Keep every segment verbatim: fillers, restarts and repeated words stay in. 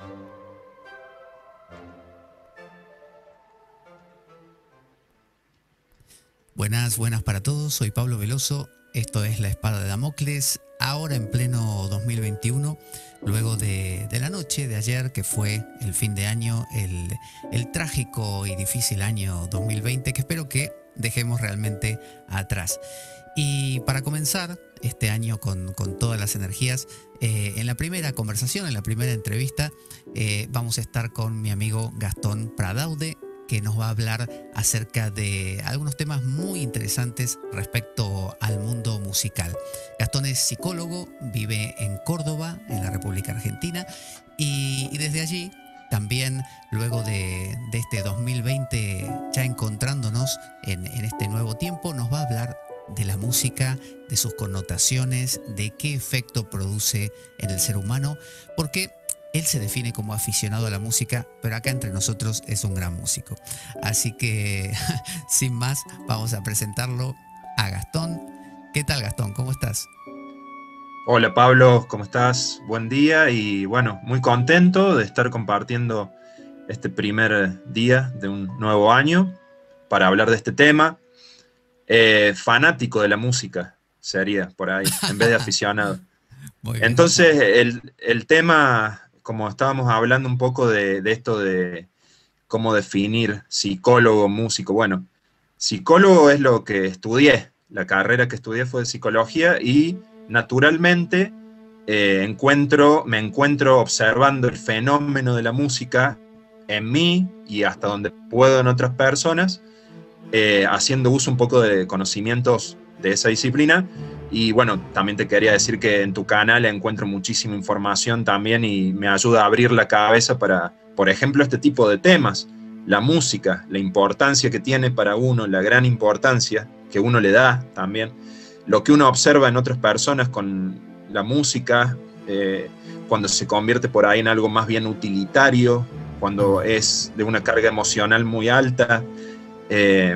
Buenas, buenas para todos, soy Pablo Veloso, esto es La Espada de Damocles, ahora en pleno dos mil veintiuno, luego de, de la noche de ayer que fue el fin de año, el, el trágico y difícil año dos mil veinte que espero que dejemos realmente atrás. Y para comenzar este año con, con todas las energías, eh, en la primera conversación, en la primera entrevista, eh, vamos a estar con mi amigo Gastón Pradaude, que nos va a hablar acerca de algunos temas muy interesantes respecto al mundo musical. Gastón es psicólogo, vive en Córdoba, en la República Argentina, y, y desde allí también, luego de, de este dos mil veinte, ya encontrándonos en, en este nuevo tiempo, nos va a hablar de la música, de sus connotaciones, de qué efecto produce en el ser humano, porque él se define como aficionado a la música, pero acá entre nosotros es un gran músico. Así que, sin más, vamos a presentarlo a Gastón. ¿Qué tal, Gastón? ¿Cómo estás? Hola, Pablo, ¿cómo estás? Buen día y, bueno, muy contento de estar compartiendo este primer día de un nuevo año para hablar de este tema. Eh, fanático de la música sería por ahí, en vez de aficionado. Muy bien. Entonces, el, el tema... como estábamos hablando un poco de, de esto de cómo definir psicólogo, músico. Bueno, psicólogo es lo que estudié, la carrera que estudié fue de psicología y naturalmente eh, encuentro, me encuentro observando el fenómeno de la música en mí y hasta donde puedo en otras personas, eh, haciendo uso un poco de conocimientos de esa disciplina. Y bueno, también te quería decir que en tu canal encuentro muchísima información también y me ayuda a abrir la cabeza para, por ejemplo, este tipo de temas. La música, la importancia que tiene para uno, la gran importancia que uno le da también. Lo que uno observa en otras personas con la música, eh, cuando se convierte por ahí en algo más bien utilitario, cuando es de una carga emocional muy alta. Eh,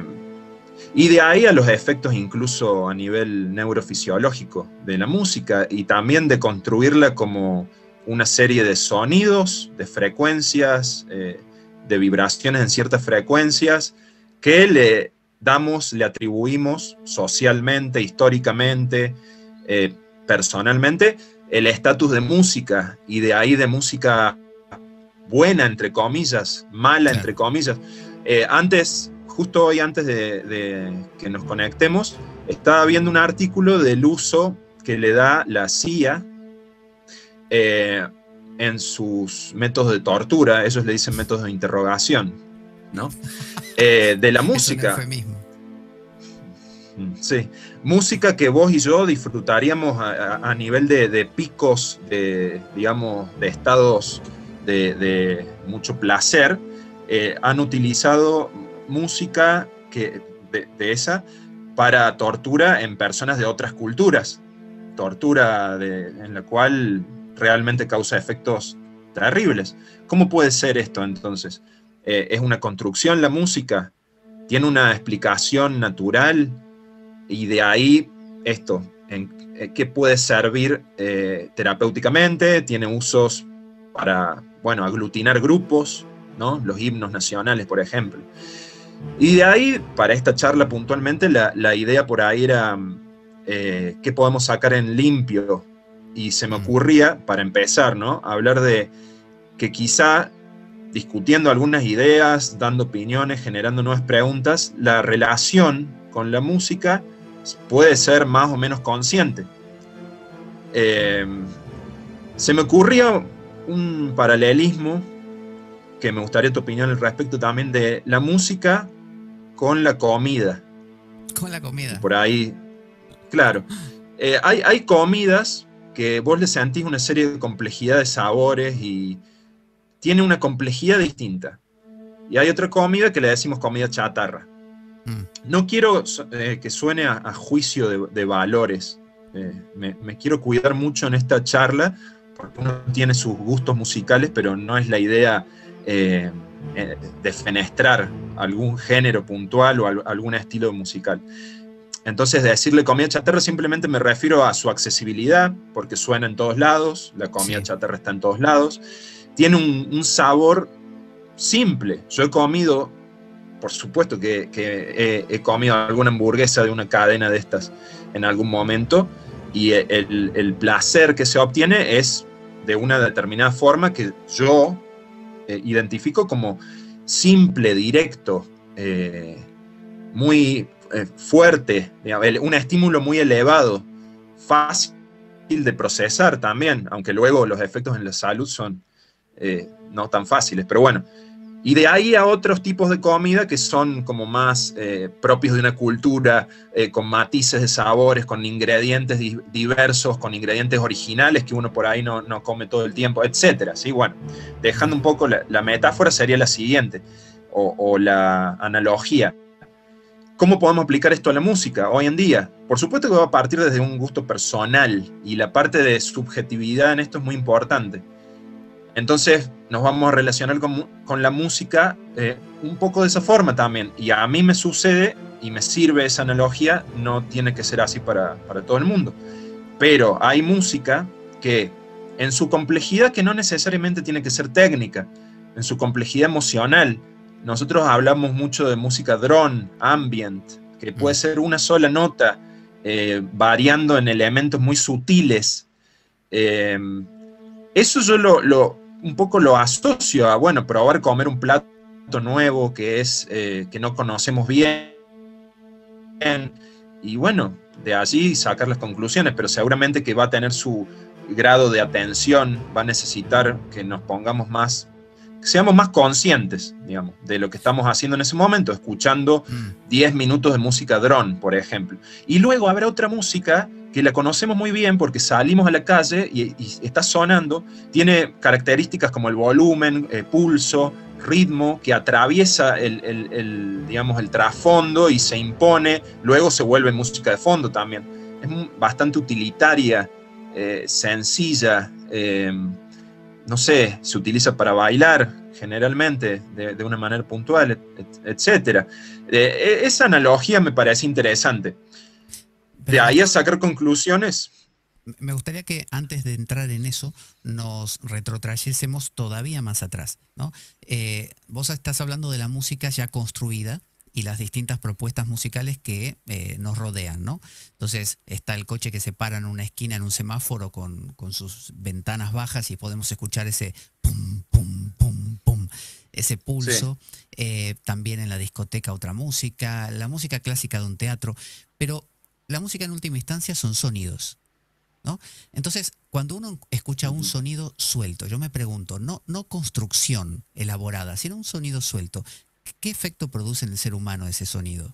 Y de ahí a los efectos incluso a nivel neurofisiológico de la música y también de construirla como una serie de sonidos, de frecuencias, eh, de vibraciones en ciertas frecuencias que le damos, le atribuimos socialmente, históricamente, eh, personalmente, el estatus de música y de ahí de música buena, entre comillas, mala, entre comillas. Eh, antes... Justo hoy, antes de, de que nos conectemos, estaba viendo un artículo del uso que le da la C I A eh, en sus métodos de tortura, ellos le dicen métodos de interrogación, ¿no? Eh, de la música. Es un eufemismo. Sí, música que vos y yo disfrutaríamos a, a, a nivel de, de picos, de, digamos, de estados de, de mucho placer, eh, han utilizado música que, de, de esa para tortura en personas de otras culturas, tortura de, en la cual realmente causa efectos terribles. ¿Cómo puede ser esto entonces? Eh, ¿Es una construcción la música? ¿Tiene una explicación natural? Y de ahí esto, en, eh, ¿qué puede servir eh, terapéuticamente? ¿Tiene usos para, bueno, aglutinar grupos, ¿no? Los himnos nacionales, por ejemplo. Y de ahí, para esta charla puntualmente, la, la idea por ahí era eh, qué podemos sacar en limpio. Y se me ocurría, para empezar, ¿no? Hablar de que quizá, discutiendo algunas ideas, dando opiniones, generando nuevas preguntas, la relación con la música puede ser más o menos consciente. Eh, se me ocurría un paralelismo que me gustaría tu opinión al respecto también de la música con la comida. Con la comida. Por ahí, claro. Eh, hay, hay comidas que vos le sentís una serie de complejidad de sabores y tiene una complejidad distinta. Y hay otra comida que le decimos comida chatarra. Mm. No quiero eh, que suene a, a juicio de, de valores. Eh, me, me quiero cuidar mucho en esta charla porque uno tiene sus gustos musicales, pero no es la idea Eh, eh, defenestrar algún género puntual o al, algún estilo musical. Entonces, decirle comida chatarra simplemente me refiero a su accesibilidad, porque suena en todos lados, la comida sí. chatarra está en todos lados. Tiene un, un sabor simple. Yo he comido, por supuesto que, que he, he comido alguna hamburguesa de una cadena de estas en algún momento, y el, el placer que se obtiene es de una determinada forma que yo eh, identifico como simple, directo, eh, muy eh, fuerte, digamos, un estímulo muy elevado, fácil de procesar también, aunque luego los efectos en la salud son eh, no tan fáciles, pero bueno. Y de ahí a otros tipos de comida que son como más eh, propios de una cultura, eh, con matices de sabores, con ingredientes di diversos, con ingredientes originales que uno por ahí no, no come todo el tiempo, etcétera. ¿Sí? Bueno, dejando un poco la, la metáfora sería la siguiente, o, o la analogía. ¿Cómo podemos aplicar esto a la música hoy en día? Por supuesto que va a partir desde un gusto personal, y la parte de subjetividad en esto es muy importante. Entonces nos vamos a relacionar con, con la música eh, un poco de esa forma también. Y a mí me sucede y me sirve esa analogía, no tiene que ser así para, para todo el mundo. Pero hay música que en su complejidad, que no necesariamente tiene que ser técnica, en su complejidad emocional. Nosotros hablamos mucho de música drone, ambient, que puede ser una sola nota, eh, variando en elementos muy sutiles. Eh, eso yo lo... lo un poco lo asocio a, bueno, probar comer un plato nuevo que, es, eh, que no conocemos bien, y bueno, de allí sacar las conclusiones, pero seguramente que va a tener su grado de atención, va a necesitar que nos pongamos más, que seamos más conscientes, digamos, de lo que estamos haciendo en ese momento, escuchando diez minutos de música drone, por ejemplo. Y luego habrá otra música que la conocemos muy bien porque salimos a la calle y, y está sonando, tiene características como el volumen, eh, pulso, ritmo, que atraviesa el, el, el, digamos, el trasfondo y se impone, luego se vuelve música de fondo también. Es bastante utilitaria, eh, sencilla, eh, no sé, se utiliza para bailar generalmente, de, de una manera puntual, et, etcétera. Eh, esa analogía me parece interesante. De ahí a sacar conclusiones. Me gustaría que antes de entrar en eso nos retrotrayésemos todavía más atrás, ¿no? Eh, vos estás hablando de la música ya construida y las distintas propuestas musicales que eh, nos rodean, ¿no? Entonces está el coche que se para en una esquina en un semáforo con, con sus ventanas bajas y podemos escuchar ese pum, pum, pum, pum, ese pulso. Sí. Eh, también en la discoteca otra música, la música clásica de un teatro, pero la música en última instancia son sonidos, ¿no? Entonces, cuando uno escucha un sonido suelto, yo me pregunto, no, no construcción elaborada, sino un sonido suelto, ¿qué efecto produce en el ser humano ese sonido?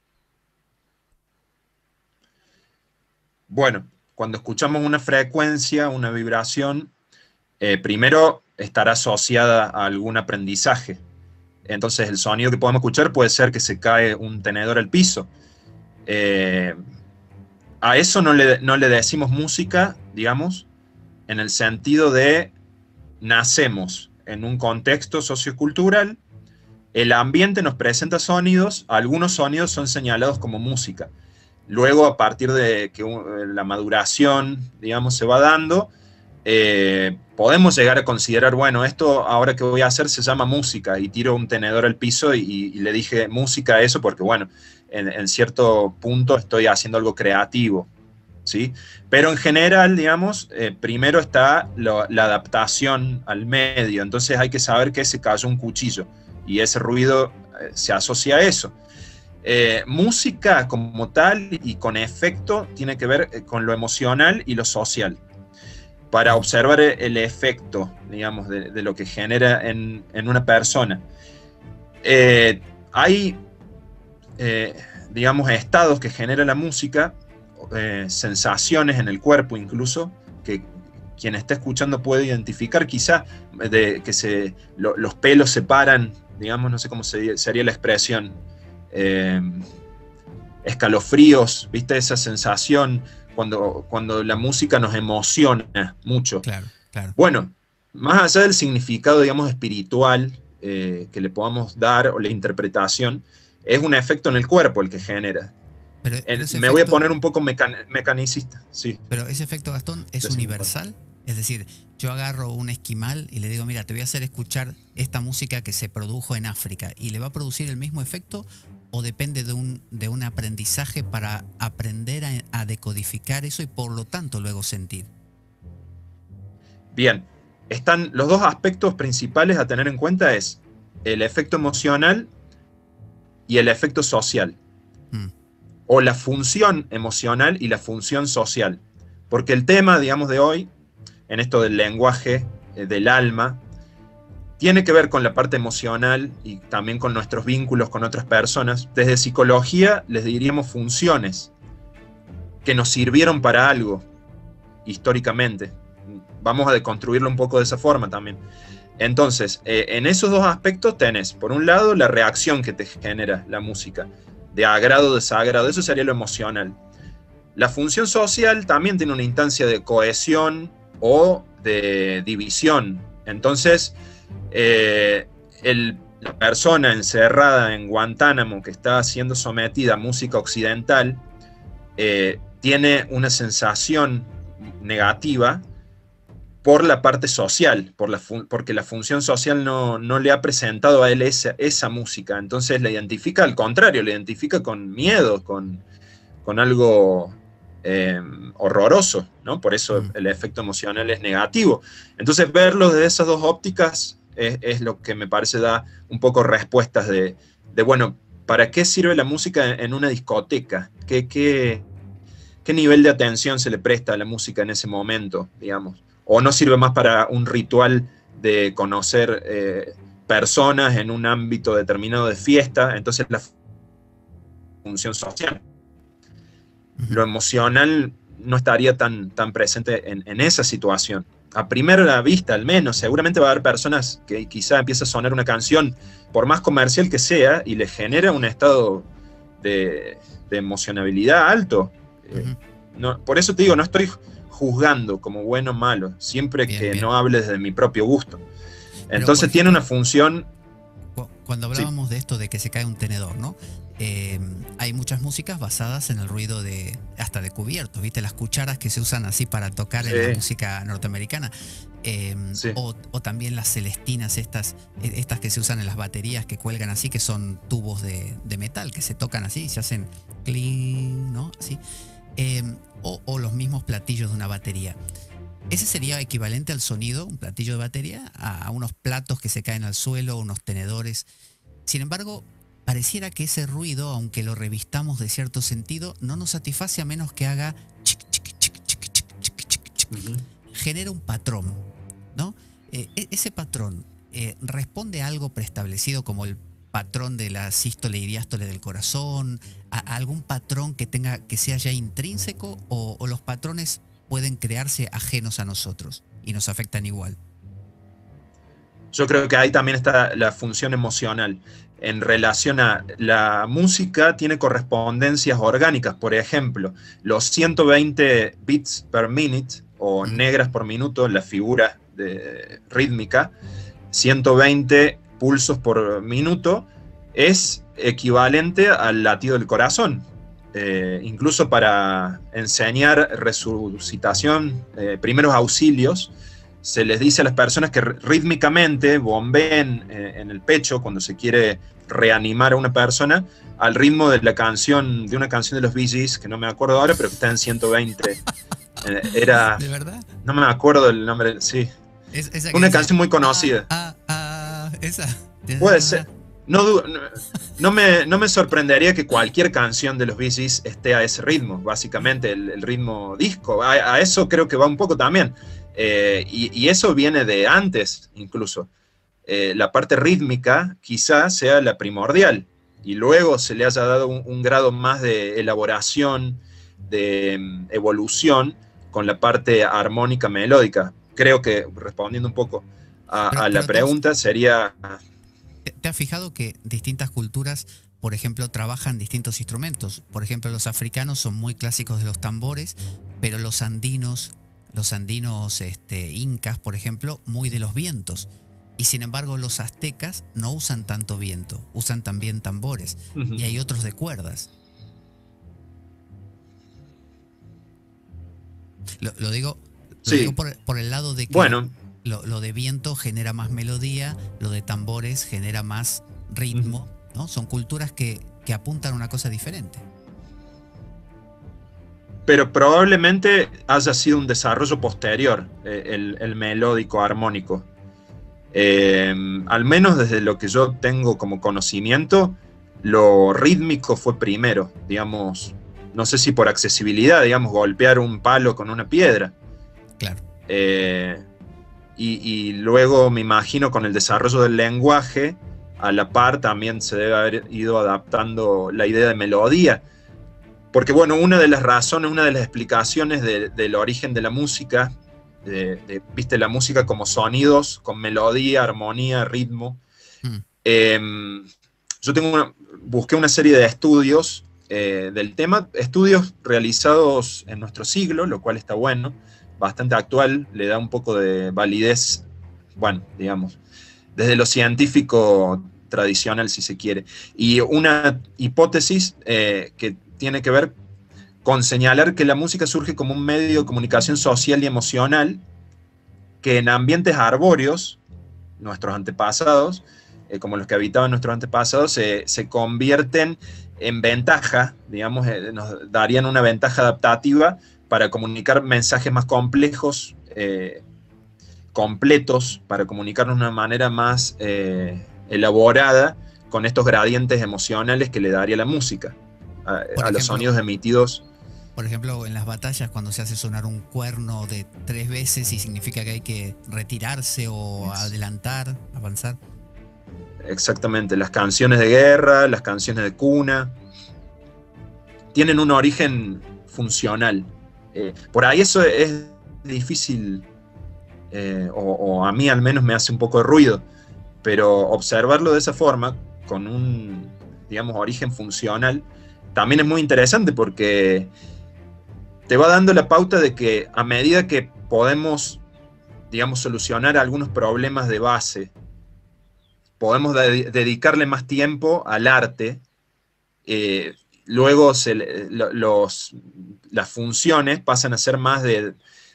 Bueno, cuando escuchamos una frecuencia, una vibración, eh, primero estará asociada a algún aprendizaje. Entonces, el sonido que podemos escuchar puede ser que se cae un tenedor al piso. Eh, A eso no le, no le decimos música, digamos, en el sentido de nacemos en un contexto sociocultural, el ambiente nos presenta sonidos, algunos sonidos son señalados como música. Luego, a partir de que la maduración, digamos, se va dando, eh, podemos llegar a considerar, bueno, esto ahora que voy a hacer se llama música, y tiro un tenedor al piso y, y le dije música a eso porque, bueno, En, en cierto punto estoy haciendo algo creativo, ¿sí? Pero en general, digamos, eh, primero está lo, la adaptación al medio, entonces hay que saber que se cayó un cuchillo, y ese ruido eh, se asocia a eso. Eh, música como tal y con efecto tiene que ver eh, con lo emocional y lo social, para observar el efecto, digamos, de, de lo que genera en, en una persona. Eh, hay... Eh, digamos, estados que genera la música, eh, sensaciones en el cuerpo incluso, que quien está escuchando puede identificar quizá, de, que se, lo, los pelos se paran, digamos, no sé cómo se, sería la expresión, eh, escalofríos, ¿viste? Esa sensación cuando, cuando la música nos emociona mucho. Claro, claro. Bueno, más allá del significado, digamos, espiritual eh, que le podamos dar, o la interpretación, es un efecto en el cuerpo el que genera. Pero, pero En- ese me voy a efecto, poner un poco mecan- mecanicista, sí. pero ese efecto, Gastón, es Decime, Pablo. universal. Es decir, yo agarro un esquimal y le digo, mira, te voy a hacer escuchar esta música que se produjo en África y le va a producir el mismo efecto o depende de un, de un aprendizaje para aprender a, a decodificar eso y por lo tanto luego sentir. Bien, están los dos aspectos principales a tener en cuenta es el efecto emocional y el efecto social, Mm, o la función emocional y la función social. Porque el tema, digamos, de hoy, en esto del lenguaje, eh, del alma, tiene que ver con la parte emocional y también con nuestros vínculos con otras personas. Desde psicología les diríamos funciones que nos sirvieron para algo históricamente. Vamos a deconstruirlo un poco de esa forma también. Entonces, eh, en esos dos aspectos tenés, por un lado, la reacción que te genera la música, de agrado o desagrado, eso sería lo emocional. La función social también tiene una instancia de cohesión o de división. Entonces, eh, el, la persona encerrada en Guantánamo que está siendo sometida a música occidental eh, tiene una sensación negativa por la parte social, por la porque la función social no, no le ha presentado a él esa, esa música. Entonces la identifica al contrario, la identifica con miedo, con, con algo eh, horroroso, ¿no? Por eso mm. el efecto emocional es negativo. Entonces verlo desde esas dos ópticas es, es lo que me parece da un poco respuestas de, de, bueno, ¿para qué sirve la música en una discoteca? ¿Qué, qué, qué nivel de atención se le presta a la música en ese momento, digamos? ¿O no sirve más para un ritual de conocer eh, personas en un ámbito determinado de fiesta? Entonces la función social. Ujú. Lo emocional no estaría tan, tan presente en, en esa situación. A primera vista, al menos, seguramente va a haber personas que quizá empieza a sonar una canción, por más comercial que sea, y le genera un estado de, de emocionabilidad alto. Eh, Ujú. no, por eso te digo, no estoy juzgando como bueno o malo, siempre Bien, que bien. no hable desde mi propio gusto. Pero, por Entonces tiene ejemplo, una función... cu- cuando Sí, hablábamos de esto de que se cae un tenedor, ¿no? Eh, hay muchas músicas basadas en el ruido de hasta de cubiertos, ¿viste? Las cucharas que se usan así para tocar en la sí, música norteamericana. Eh, sí. o, o también las celestinas, estas, eh, estas que se usan en las baterías, que cuelgan así, que son tubos de, de metal, que se tocan así y se hacen cling, ¿no? Así. Eh, o, o los mismos platillos de una batería. Ese sería equivalente al sonido, un platillo de batería, a, a unos platos que se caen al suelo, unos tenedores. Sin embargo, pareciera que ese ruido, aunque lo revistamos de cierto sentido, no nos satisface a menos que haga chic, chic, chic, chic, chic, chic, chic, chic. Uh-huh. Genera un patrón, ¿no? Eh, e- ese patrón eh, responde a algo preestablecido como el patrón de la sístole y diástole del corazón, a, a algún patrón que tenga que sea ya intrínseco o, o los patrones pueden crearse ajenos a nosotros y nos afectan igual. Yo creo que ahí también está la función emocional. En relación a la música, tiene correspondencias orgánicas. Por ejemplo, los ciento veinte beats per minute o Mm, negras por minuto, la figura de, rítmica, ciento veinte pulsos por minuto, es equivalente al latido del corazón. Eh, incluso para enseñar resucitación, eh, primeros auxilios, se les dice a las personas que rítmicamente bombeen eh, en el pecho cuando se quiere reanimar a una persona al ritmo de la canción, de una canción de los Bee Gees, que no me acuerdo ahora, pero que está en ciento veinte. Eh, era, ¿De verdad? no me acuerdo del nombre, sí. Es, esa que Una dice, canción muy conocida. Ah, ah, ah, esa. Puede ser. No, no, no, me, no me sorprendería que cualquier canción de los Bee Gees esté a ese ritmo, básicamente el, el ritmo disco. A, a eso creo que va un poco también. Eh, y, y eso viene de antes, incluso. Eh, la parte rítmica quizás sea la primordial, y luego se le haya dado un, un grado más de elaboración, de um, evolución, con la parte armónica melódica. Creo que, respondiendo un poco a, Pero, a la pero te has, pregunta, sería... te- te has fijado que distintas culturas, por ejemplo, trabajan distintos instrumentos. Por ejemplo, los africanos son muy clásicos de los tambores, pero los andinos, los andinos este, incas, por ejemplo, muy de los vientos. Y sin embargo, los aztecas no usan tanto viento, usan también tambores. Uh-huh. Y hay otros de cuerdas. Lo, lo digo, lo Sí. digo por, por el lado de que Bueno, lo, lo de viento genera más melodía, lo de tambores genera más ritmo, ¿no? Son culturas que, que apuntan a una cosa diferente. pero probablemente haya sido un desarrollo posterior, eh, el, el melódico armónico. Eh, al menos desde lo que yo tengo como conocimiento, lo rítmico fue primero, digamos, no sé si por accesibilidad, digamos, golpear un palo con una piedra. Claro. Eh, y, y luego me imagino con el desarrollo del lenguaje, a la par también se debe haber ido adaptando la idea de melodía. Porque bueno, una de las razones, una de las explicaciones de, del origen de la música, de, de, viste la música como sonidos, con melodía, armonía, ritmo. Mm. Eh, yo tengo una, busqué una serie de estudios eh, del tema, estudios realizados en nuestro siglo, lo cual está bueno, bastante actual, le da un poco de validez, bueno, digamos, desde lo científico tradicional, si se quiere. Y una hipótesis eh, que tiene que ver con señalar que la música surge como un medio de comunicación social y emocional que en ambientes arbóreos, nuestros antepasados, eh, como los que habitaban nuestros antepasados, se, se convierten en ventaja, digamos, eh, nos darían una ventaja adaptativa para comunicar mensajes más complejos, eh, completos, para comunicarnos de una manera más eh, elaborada con estos gradientes emocionales que le daría la música a, a ejemplo, los sonidos emitidos. Por ejemplo, en las batallas, cuando se hace sonar un cuerno de tres veces y significa que hay que retirarse o es. adelantar, avanzar. Exactamente, las canciones de guerra, las canciones de cuna, tienen un origen funcional. Eh, por ahí eso es difícil, eh, o, o a mí al menos me hace un poco de ruido, pero observarlo de esa forma, con un, digamos, origen funcional, también es muy interesante porque te va dando la pauta de que a medida que podemos, digamos, solucionar algunos problemas de base, podemos de dedicarle más tiempo al arte, eh, luego se, los, las funciones pasan a ser más de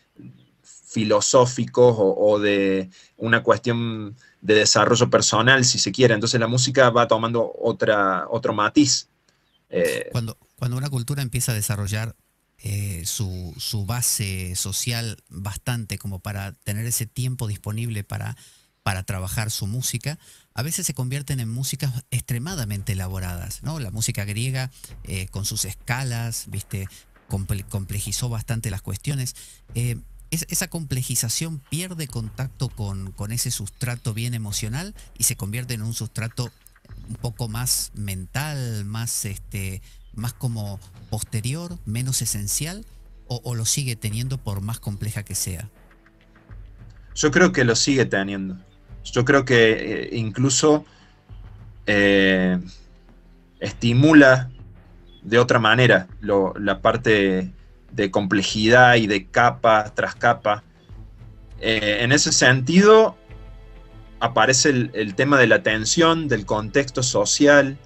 filosóficos o, o de una cuestión de desarrollo personal, si se quiere. Entonces la música va tomando otra, otro matiz. Eh, cuando, cuando una cultura empieza a desarrollar eh, su, su base social bastante como para tener ese tiempo disponible para, para trabajar su música, a veces se convierten en músicas extremadamente elaboradas, ¿no? La música griega eh, con sus escalas, ¿viste? Comple complejizó bastante las cuestiones. Eh, es, esa complejización pierde contacto con, con ese sustrato bien emocional y se convierte en un sustrato un poco más mental, más, este, más como posterior, menos esencial, o, o lo sigue teniendo por más compleja que sea. Yo creo que lo sigue teniendo. Yo creo que eh, incluso eh, estimula de otra manera lo, la parte de complejidad y de capa tras capa. Eh, en ese sentido aparece el, el tema de la tensión, del contexto social,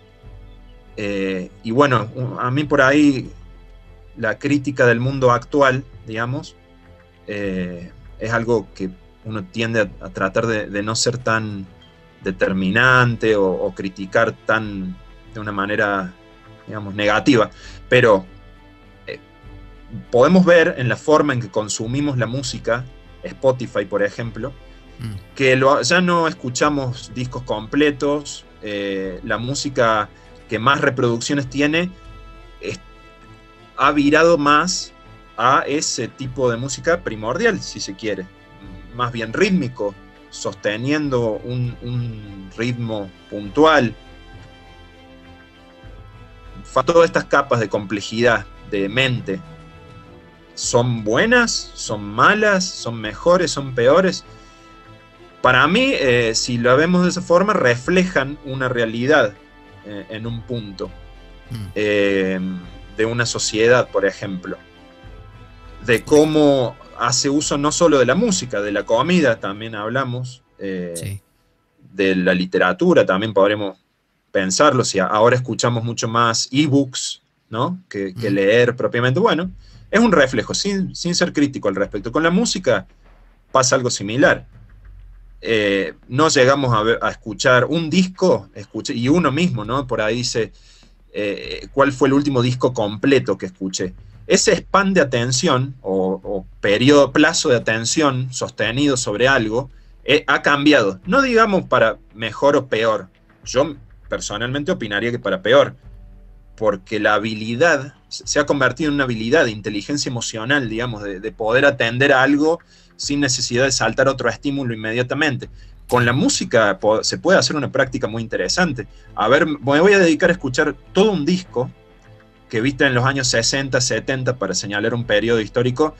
eh, y bueno, a mí por ahí la crítica del mundo actual, digamos, eh, es algo que uno tiende a, a tratar de, de no ser tan determinante o, o criticar tan de una manera, digamos, negativa, pero eh, podemos ver en la forma en que consumimos la música, Spotify por ejemplo, mm. que lo, ya no escuchamos discos completos, eh, la música que más reproducciones tiene es, ha virado más a ese tipo de música primordial, si se quiere, más bien rítmico, sosteniendo un, un ritmo puntual. Todas estas capas de complejidad de mente, ¿son buenas? ¿Son malas? ¿Son mejores? ¿Son peores? Para mí, eh, si lo vemos de esa forma, reflejan una realidad eh, en un punto mm. eh, de una sociedad, por ejemplo, de cómo hace uso no solo de la música, de la comida también hablamos, eh, sí. de la literatura también podremos pensarlo, si ahora escuchamos mucho más ebooks, ¿no? que, que mm. leer propiamente. Bueno, Es un reflejo, sin, sin ser crítico al respecto. Con la música pasa algo similar. Eh, no llegamos a, ver, a escuchar un disco, escuché, y uno mismo, ¿no? Por ahí dice, eh, ¿cuál fue el último disco completo que escuché? Ese span de atención, o, o periodo, plazo de atención sostenido sobre algo, eh, ha cambiado. No digamos para mejor o peor. Yo personalmente opinaría que para peor, porque la habilidad se ha convertido en una habilidad de inteligencia emocional, digamos, de, de poder atender a algo sin necesidad de saltar otro estímulo inmediatamente. Con la música se puede hacer una práctica muy interesante. A ver, me voy a dedicar a escuchar todo un disco que viste en los años sesenta, setenta, para señalar un periodo histórico.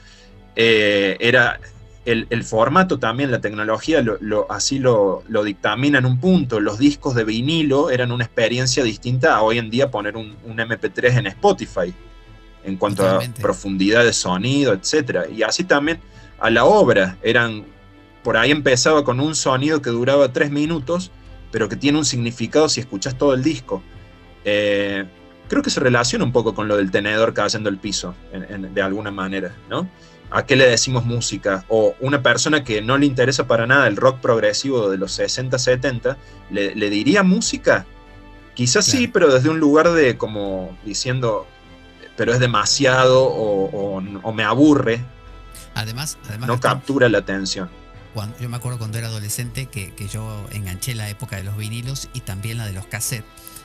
Eh, era el, el formato también, la tecnología, lo, lo, así lo, lo dictamina en un punto. Los discos de vinilo eran una experiencia distinta a hoy en día poner un, un eme pe tres en Spotify, en cuanto Totalmente. a profundidad de sonido, etcétera. Y así también a la obra, eran, por ahí empezaba con un sonido que duraba tres minutos, pero que tiene un significado si escuchas todo el disco. Eh, creo que se relaciona un poco con lo del tenedor cayendo al piso, en, en, de alguna manera, ¿no? ¿A qué le decimos música? O una persona que no le interesa para nada el rock progresivo de los sesenta, setenta, ¿le, le diría música? Quizás claro. sí, pero desde un lugar de como diciendo, pero es demasiado o, o, o me aburre. Además, además no captura la atención. Cuando, yo me acuerdo cuando era adolescente que, que yo enganché la época de los vinilos y también la de los cassettes,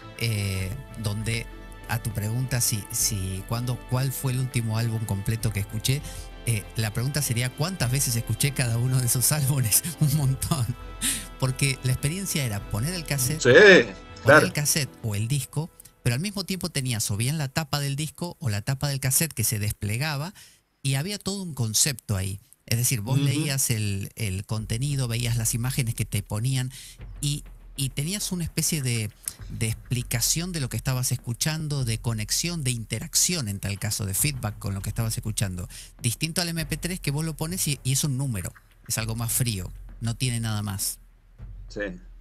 eh, donde a tu pregunta si, si cuando, cuál fue el último álbum completo que escuché, eh, la pregunta sería cuántas veces escuché cada uno de esos álbumes. Un montón, porque la experiencia era poner el cassette, sí, poner claro. el cassette o el disco, pero al mismo tiempo tenías o bien la tapa del disco o la tapa del cassette que se desplegaba. Y había todo un concepto ahí. Es decir, vos uh-huh. leías el, el contenido, veías las imágenes que te ponían y, y tenías una especie de, de explicación de lo que estabas escuchando, de conexión, de interacción en tal caso, de feedback con lo que estabas escuchando. Distinto al eme pe tres que vos lo pones y, y es un número, es algo más frío, no tiene nada más. Sí.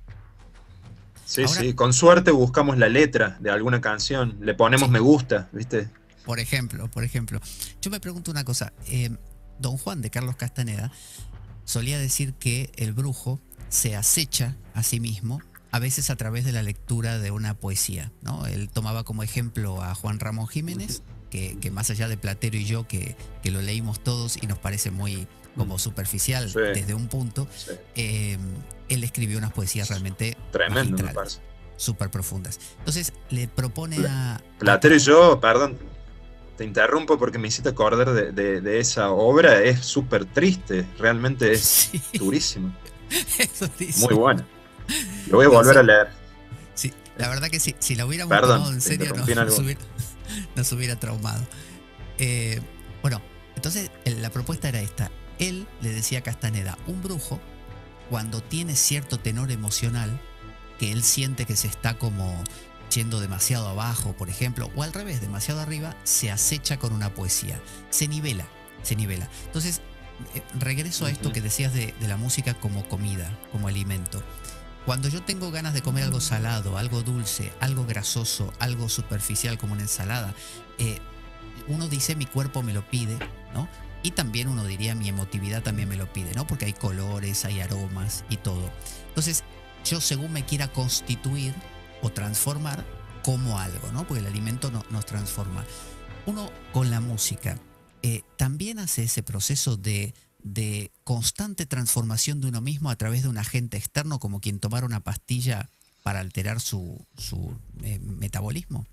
Sí, Ahora, sí, con suerte buscamos la letra de alguna canción, le ponemos sí. me gusta, ¿viste? Por ejemplo, por ejemplo, yo me pregunto una cosa, eh, Don Juan de Carlos Castaneda solía decir que el brujo se acecha a sí mismo, a veces a través de la lectura de una poesía, ¿no? Él tomaba como ejemplo a Juan Ramón Jiménez, que, que más allá de Platero y yo, que, que lo leímos todos y nos parece muy como superficial sí. desde un punto, sí. eh, él escribió unas poesías realmente tremendo, me parece. Súper profundas. Entonces le propone a... Platero y yo, perdón, te interrumpo porque me hiciste acordar de, de, de esa obra, es súper triste, realmente es sí. durísimo. Es durísimo. Muy buena. Lo voy a volver no, a leer. Sí, la verdad que sí, si la hubiéramos Perdón, tomado en serio nos, nos, hubiera, nos hubiera traumado. Eh, bueno, entonces la propuesta era esta. Él le decía a Castaneda, un brujo, cuando tiene cierto tenor emocional, que él siente que se está como yendo demasiado abajo, por ejemplo, o al revés, demasiado arriba, se acecha con una poesía, se nivela, se nivela. Entonces, eh, regreso a esto que decías de, de la música como comida, como alimento. Cuando yo tengo ganas de comer algo salado, algo dulce, algo grasoso, algo superficial como una ensalada, eh, uno dice mi cuerpo me lo pide, ¿no? Y también uno diría mi emotividad también me lo pide, ¿no? Porque hay colores, hay aromas y todo. Entonces, yo según me quiera constituir o transformar, como algo, ¿no? Porque el alimento no, nos transforma. Uno con la música eh, también hace ese proceso de, de constante transformación de uno mismo a través de un agente externo, como quien tomara una pastilla para alterar su, su eh, metabolismo.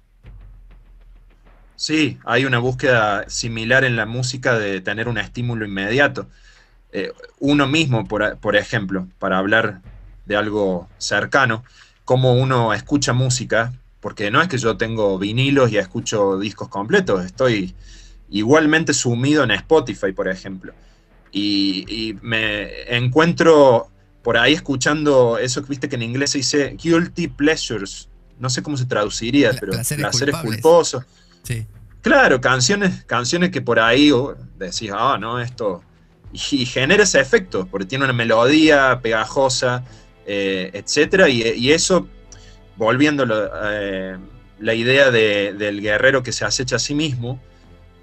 Sí, hay una búsqueda similar en la música de tener un estímulo inmediato. Eh, uno mismo, por, por ejemplo, para hablar de algo cercano, cómo uno escucha música, porque no es que yo tengo vinilos y escucho discos completos, estoy igualmente sumido en Spotify, por ejemplo, y, y me encuentro por ahí escuchando eso que viste que en inglés se dice guilty pleasures, no sé cómo se traduciría, pero placeres, placeres culpables. culposos. Sí. Claro, canciones, canciones que por ahí oh, decís, ah, no, esto, y, y genera ese efecto, porque tiene una melodía pegajosa, Eh, etcétera, y, y eso, volviendo a eh, la idea de, del guerrero que se acecha a sí mismo,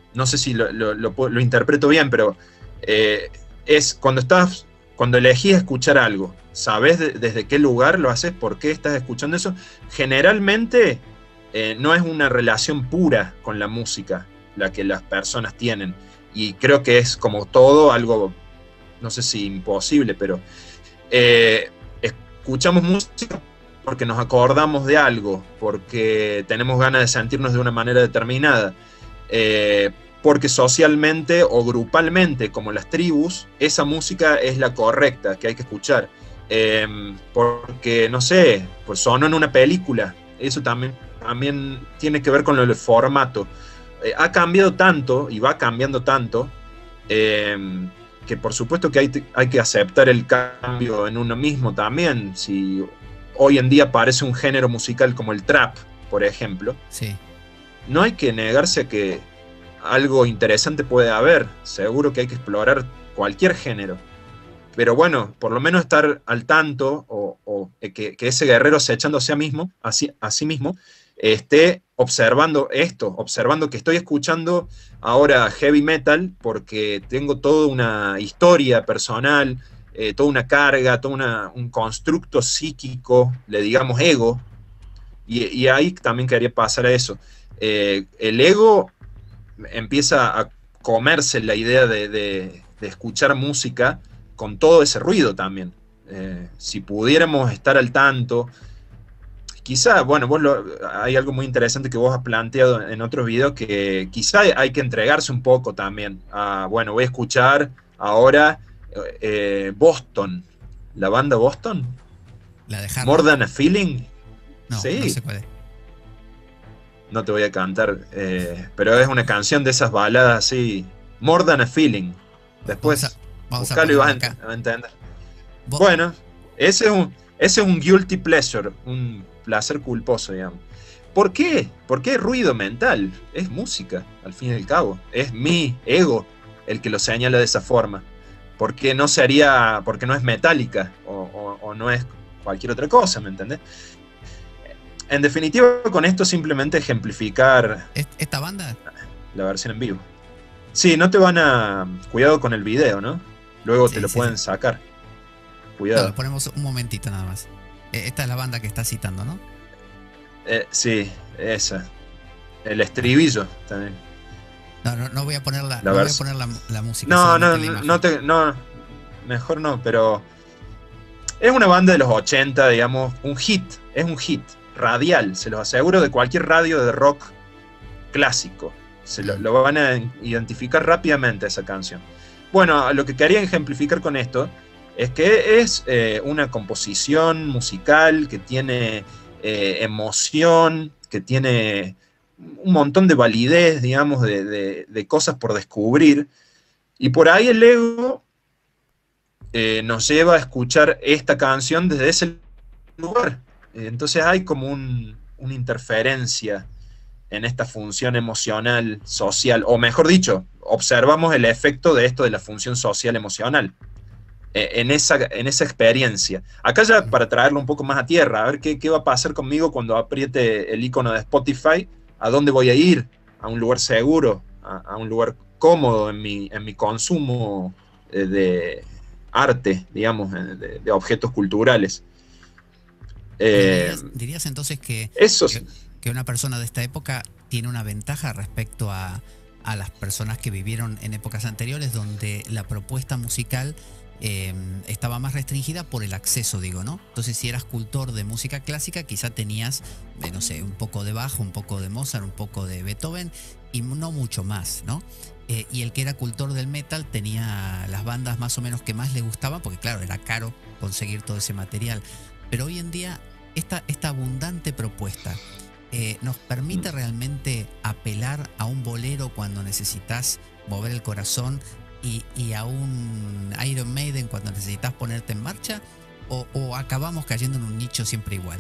no sé si lo, lo, lo, lo interpreto bien, pero eh, es cuando estás, cuando elegís escuchar algo, sabes de, desde qué lugar lo haces, por qué estás escuchando eso. Generalmente eh, no es una relación pura con la música la que las personas tienen, y creo que es como todo algo, no sé si imposible, pero eh, escuchamos música porque nos acordamos de algo, porque tenemos ganas de sentirnos de una manera determinada, eh, porque socialmente o grupalmente, como las tribus, esa música es la correcta que hay que escuchar, eh, porque, no sé, pues sonó en una película, eso también, también tiene que ver con el formato. Eh, ha cambiado tanto y va cambiando tanto, eh, que por supuesto que hay, hay que aceptar el cambio en uno mismo también. Si hoy en día aparece un género musical como el trap, por ejemplo, sí, no hay que negarse a que algo interesante puede haber. Seguro que hay que explorar cualquier género, pero bueno, por lo menos estar al tanto, o, o que, que ese guerrero acechándose a, mismo, a, sí, a sí mismo, esté observando esto, observando que estoy escuchando ahora heavy metal porque tengo toda una historia personal, eh, toda una carga, todo una, un constructo psíquico, le digamos ego, y, y ahí también quería pasar a eso. Eh, el ego empieza a comerse la idea de, de, de escuchar música con todo ese ruido también. Eh, si pudiéramos estar al tanto, quizá, bueno, vos lo, hay algo muy interesante que vos has planteado en otros videos, que quizá hay que entregarse un poco también. A, bueno, voy a escuchar ahora eh, Boston, la banda Boston. ¿La de Hard More Rock? Than a Feeling. No, sí. no sé cuál es. No te voy a cantar, eh, pero es una canción de esas baladas así, More Than a Feeling. Después, vamos a, vamos buscalo y vas acá. a entender. Vos, bueno, ese es, un, ese es un guilty pleasure, un placer culposo, digamos. ¿Por qué? Porque es ruido mental, es música, al fin y al cabo. Es mi ego el que lo señala de esa forma. Porque no sería, porque no es Metallica, o, o, o no es cualquier otra cosa, ¿me entendés? En definitiva, con esto simplemente ejemplificar ¿esta banda? La versión en vivo. Sí, no te van a... Cuidado con el video, ¿no? Luego sí, te lo sí, pueden sí. sacar. Cuidado. No, lo ponemos un momentito nada más. Esta es la banda que está citando, ¿no? Eh, sí, esa. El estribillo también. No, no, no voy a poner la, la, no voy a poner la, la música. No, no, no, no, te, no, mejor no, pero es una banda de los ochenta, digamos, un hit, es un hit radial, se los aseguro, de cualquier radio de rock clásico. Se lo, lo van a identificar rápidamente esa canción. Bueno, lo que quería ejemplificar con esto es que es eh, una composición musical que tiene eh, emoción, que tiene un montón de validez, digamos, de, de, de cosas por descubrir, y por ahí el ego eh, nos lleva a escuchar esta canción desde ese lugar. Entonces hay como un, una interferencia en esta función emocional, social, o mejor dicho, observamos el efecto de esto de la función social emocional en esa, en esa experiencia. Acá ya para traerlo un poco más a tierra, a ver qué, qué va a pasar conmigo cuando apriete el icono de Spotify, a dónde voy a ir, a un lugar seguro, a, a un lugar cómodo en mi, en mi consumo de, de arte, digamos, de, de objetos culturales. Eh, ¿Dirías, dirías entonces que, eso, que, que una persona de esta época tiene una ventaja respecto a, a las personas que vivieron en épocas anteriores, donde la propuesta musical eh, estaba más restringida por el acceso, digo, ¿no? Entonces, si eras cultor de música clásica, quizá tenías, de, no sé, un poco de Bach, un poco de Mozart, un poco de Beethoven y no mucho más, ¿no? Eh, y el que era cultor del metal tenía las bandas más o menos que más le gustaban, porque claro, era caro conseguir todo ese material. Pero hoy en día, esta, esta abundante propuesta eh, nos permite realmente apelar a un bolero cuando necesitas mover el corazón y, y a un Iron Maiden cuando necesitas ponerte en marcha, o, o acabamos cayendo en un nicho siempre igual.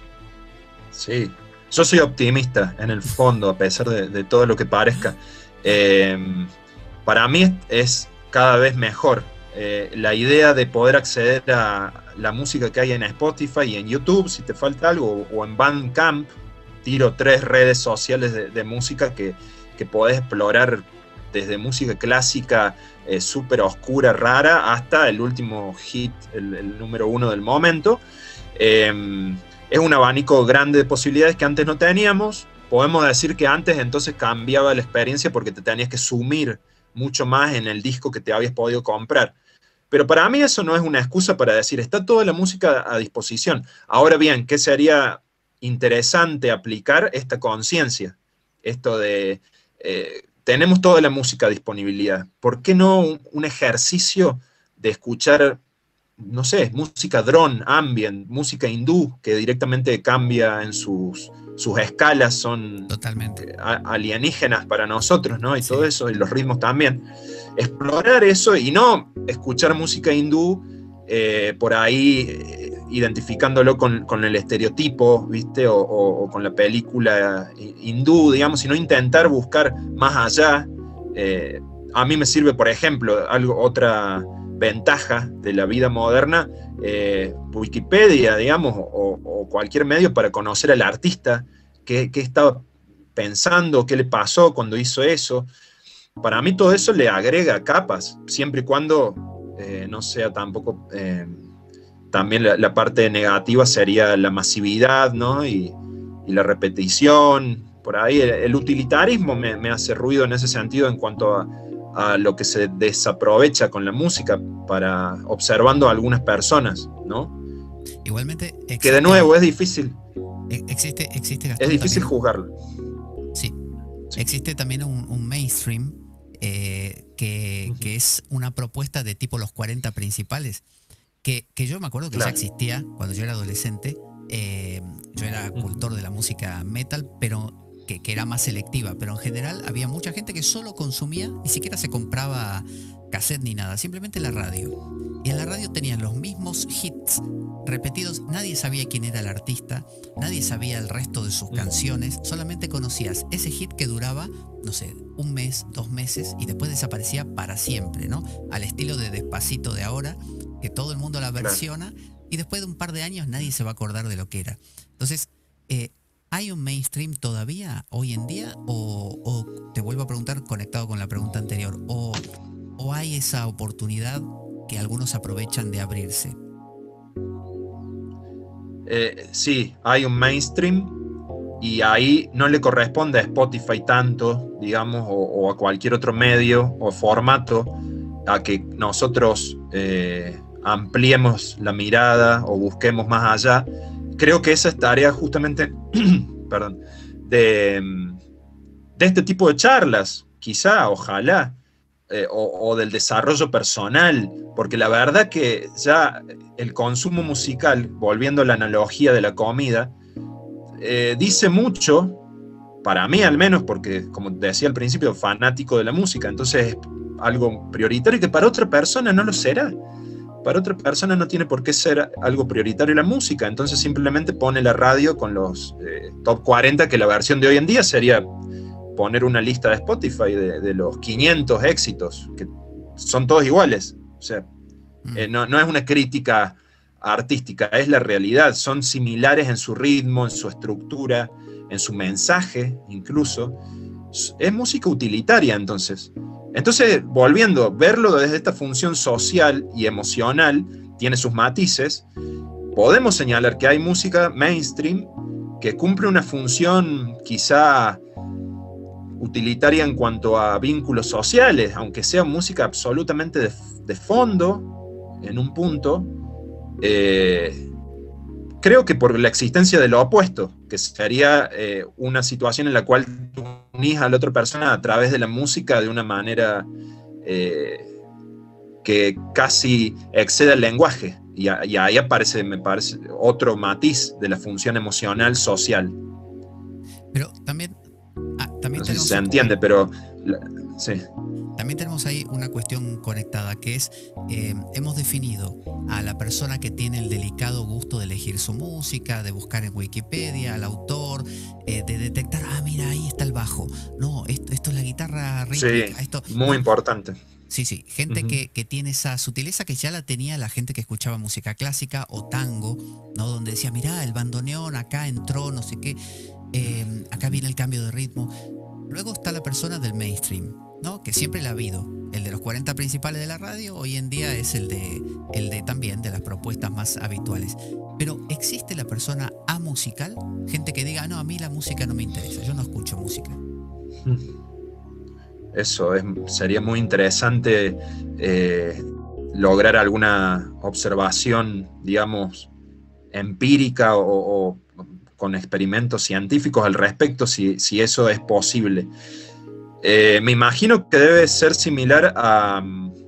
Sí, yo soy optimista en el fondo, a pesar de, de todo lo que parezca. Eh, para mí es cada vez mejor. Eh, la idea de poder acceder a la música que hay en Spotify y en YouTube, si te falta algo, o en Bandcamp, tiro tres redes sociales de, de música que, que podés explorar desde música clásica eh, súper oscura, rara, hasta el último hit, el, el número uno del momento. Eh, es un abanico grande de posibilidades que antes no teníamos. Podemos decir que antes entonces cambiaba la experiencia porque te tenías que sumir mucho más en el disco que te habías podido comprar. Pero para mí eso no es una excusa para decir, está toda la música a disposición. Ahora bien, ¿qué sería interesante aplicar esta conciencia? Esto de, eh, tenemos toda la música a disponibilidad. ¿Por qué no un, un ejercicio de escuchar, no sé, música drone, ambient, música hindú, que directamente cambia en sus, sus escalas, son totalmente alienígenas para nosotros, ¿no? Y sí, todo eso, y los ritmos también. Explorar eso y no escuchar música hindú eh, por ahí eh, identificándolo con, con el estereotipo, ¿viste? O, o, o con la película hindú, digamos, sino intentar buscar más allá. Eh, a mí me sirve, por ejemplo, algo, otra ventaja de la vida moderna, eh, Wikipedia, digamos, o, o cualquier medio para conocer al artista, qué, qué estaba pensando, qué le pasó cuando hizo eso. Para mí todo eso le agrega capas, siempre y cuando eh, no sea tampoco... Eh, también la, la parte negativa sería la masividad, ¿no? Y, y la repetición. Por ahí el, el utilitarismo me, me hace ruido en ese sentido en cuanto a, a lo que se desaprovecha con la música para observando a algunas personas, ¿no? Igualmente existe, que de nuevo es difícil. Existe, existe Gastón, es difícil también, juzgarlo. Sí. sí. Existe también un, un mainstream eh, que, uh-huh. que es una propuesta de tipo los cuarenta principales. Que, que yo me acuerdo que claro. ya existía cuando yo era adolescente. Eh, yo era cultor de la música metal, pero que, que era más selectiva. Pero en general había mucha gente que solo consumía, ni siquiera se compraba cassette ni nada, simplemente la radio. Y en la radio tenían los mismos hits repetidos. Nadie sabía quién era el artista, nadie sabía el resto de sus canciones. Solamente conocías ese hit que duraba, no sé, un mes, dos meses, y después desaparecía para siempre, ¿no? Al estilo de Despacito de ahora, que todo el mundo la versiona, y después de un par de años nadie se va a acordar de lo que era. Entonces, eh, ¿hay un mainstream todavía hoy en día? O, o te vuelvo a preguntar conectado con la pregunta anterior, o, o hay esa oportunidad que algunos aprovechan de abrirse. Eh, sí, hay un mainstream y ahí no le corresponde a Spotify tanto, digamos, o, o a cualquier otro medio o formato, a que nosotros eh, ampliemos la mirada o busquemos más allá. Creo que esa es tarea justamente perdón, de, de este tipo de charlas, quizá, ojalá, eh, o, o del desarrollo personal, porque la verdad que ya el consumo musical, volviendo a la analogía de la comida, eh, dice mucho, para mí al menos, porque como decía al principio, fanático de la música, entonces es algo prioritario que para otra persona no lo será. Para otra persona no tiene por qué ser algo prioritario la música, entonces simplemente pone la radio con los eh, top cuarenta, que la versión de hoy en día sería poner una lista de Spotify de, de los quinientos éxitos, que son todos iguales. O sea, mm. eh, no, no es una crítica artística, es la realidad. Son similares en su ritmo, en su estructura, en su mensaje incluso. Es música utilitaria, entonces. Entonces, volviendo, verlo desde esta función social y emocional, tiene sus matices, podemos señalar que hay música mainstream que cumple una función quizá utilitaria en cuanto a vínculos sociales, aunque sea música absolutamente de, de fondo, en un punto, eh, creo que por la existencia de lo opuesto, que sería eh, una situación en la cual tú unís a la otra persona a través de la música de una manera eh, que casi excede el lenguaje, y, a, y ahí aparece, me parece, otro matiz de la función emocional social. Pero también... Ah, también no sé si se entiende, pero... La, sí. También tenemos ahí una cuestión conectada, que es, eh, hemos definido a la persona que tiene el delicado gusto de elegir su música, de buscar en Wikipedia al autor, eh, de detectar, ah, mira, ahí está el bajo, no, esto, esto es la guitarra rítmica. Sí, esto, muy no. importante. Sí, sí, gente uh-huh. que, que tiene esa sutileza que ya la tenía la gente que escuchaba música clásica o tango, ¿no? Donde decía, mirá, el bandoneón acá entró, no sé qué, eh, acá viene el cambio de ritmo. Luego está la persona del mainstream, ¿no? Que siempre la ha habido. El de los cuarenta principales de la radio, hoy en día es el de, el de también de las propuestas más habituales. Pero ¿existe la persona amusical? Gente que diga, no, a mí la música no me interesa, yo no escucho música. Eso es, sería muy interesante eh, lograr alguna observación, digamos, empírica o, o con experimentos científicos al respecto, si, si eso es posible. Eh, me imagino que debe ser similar a,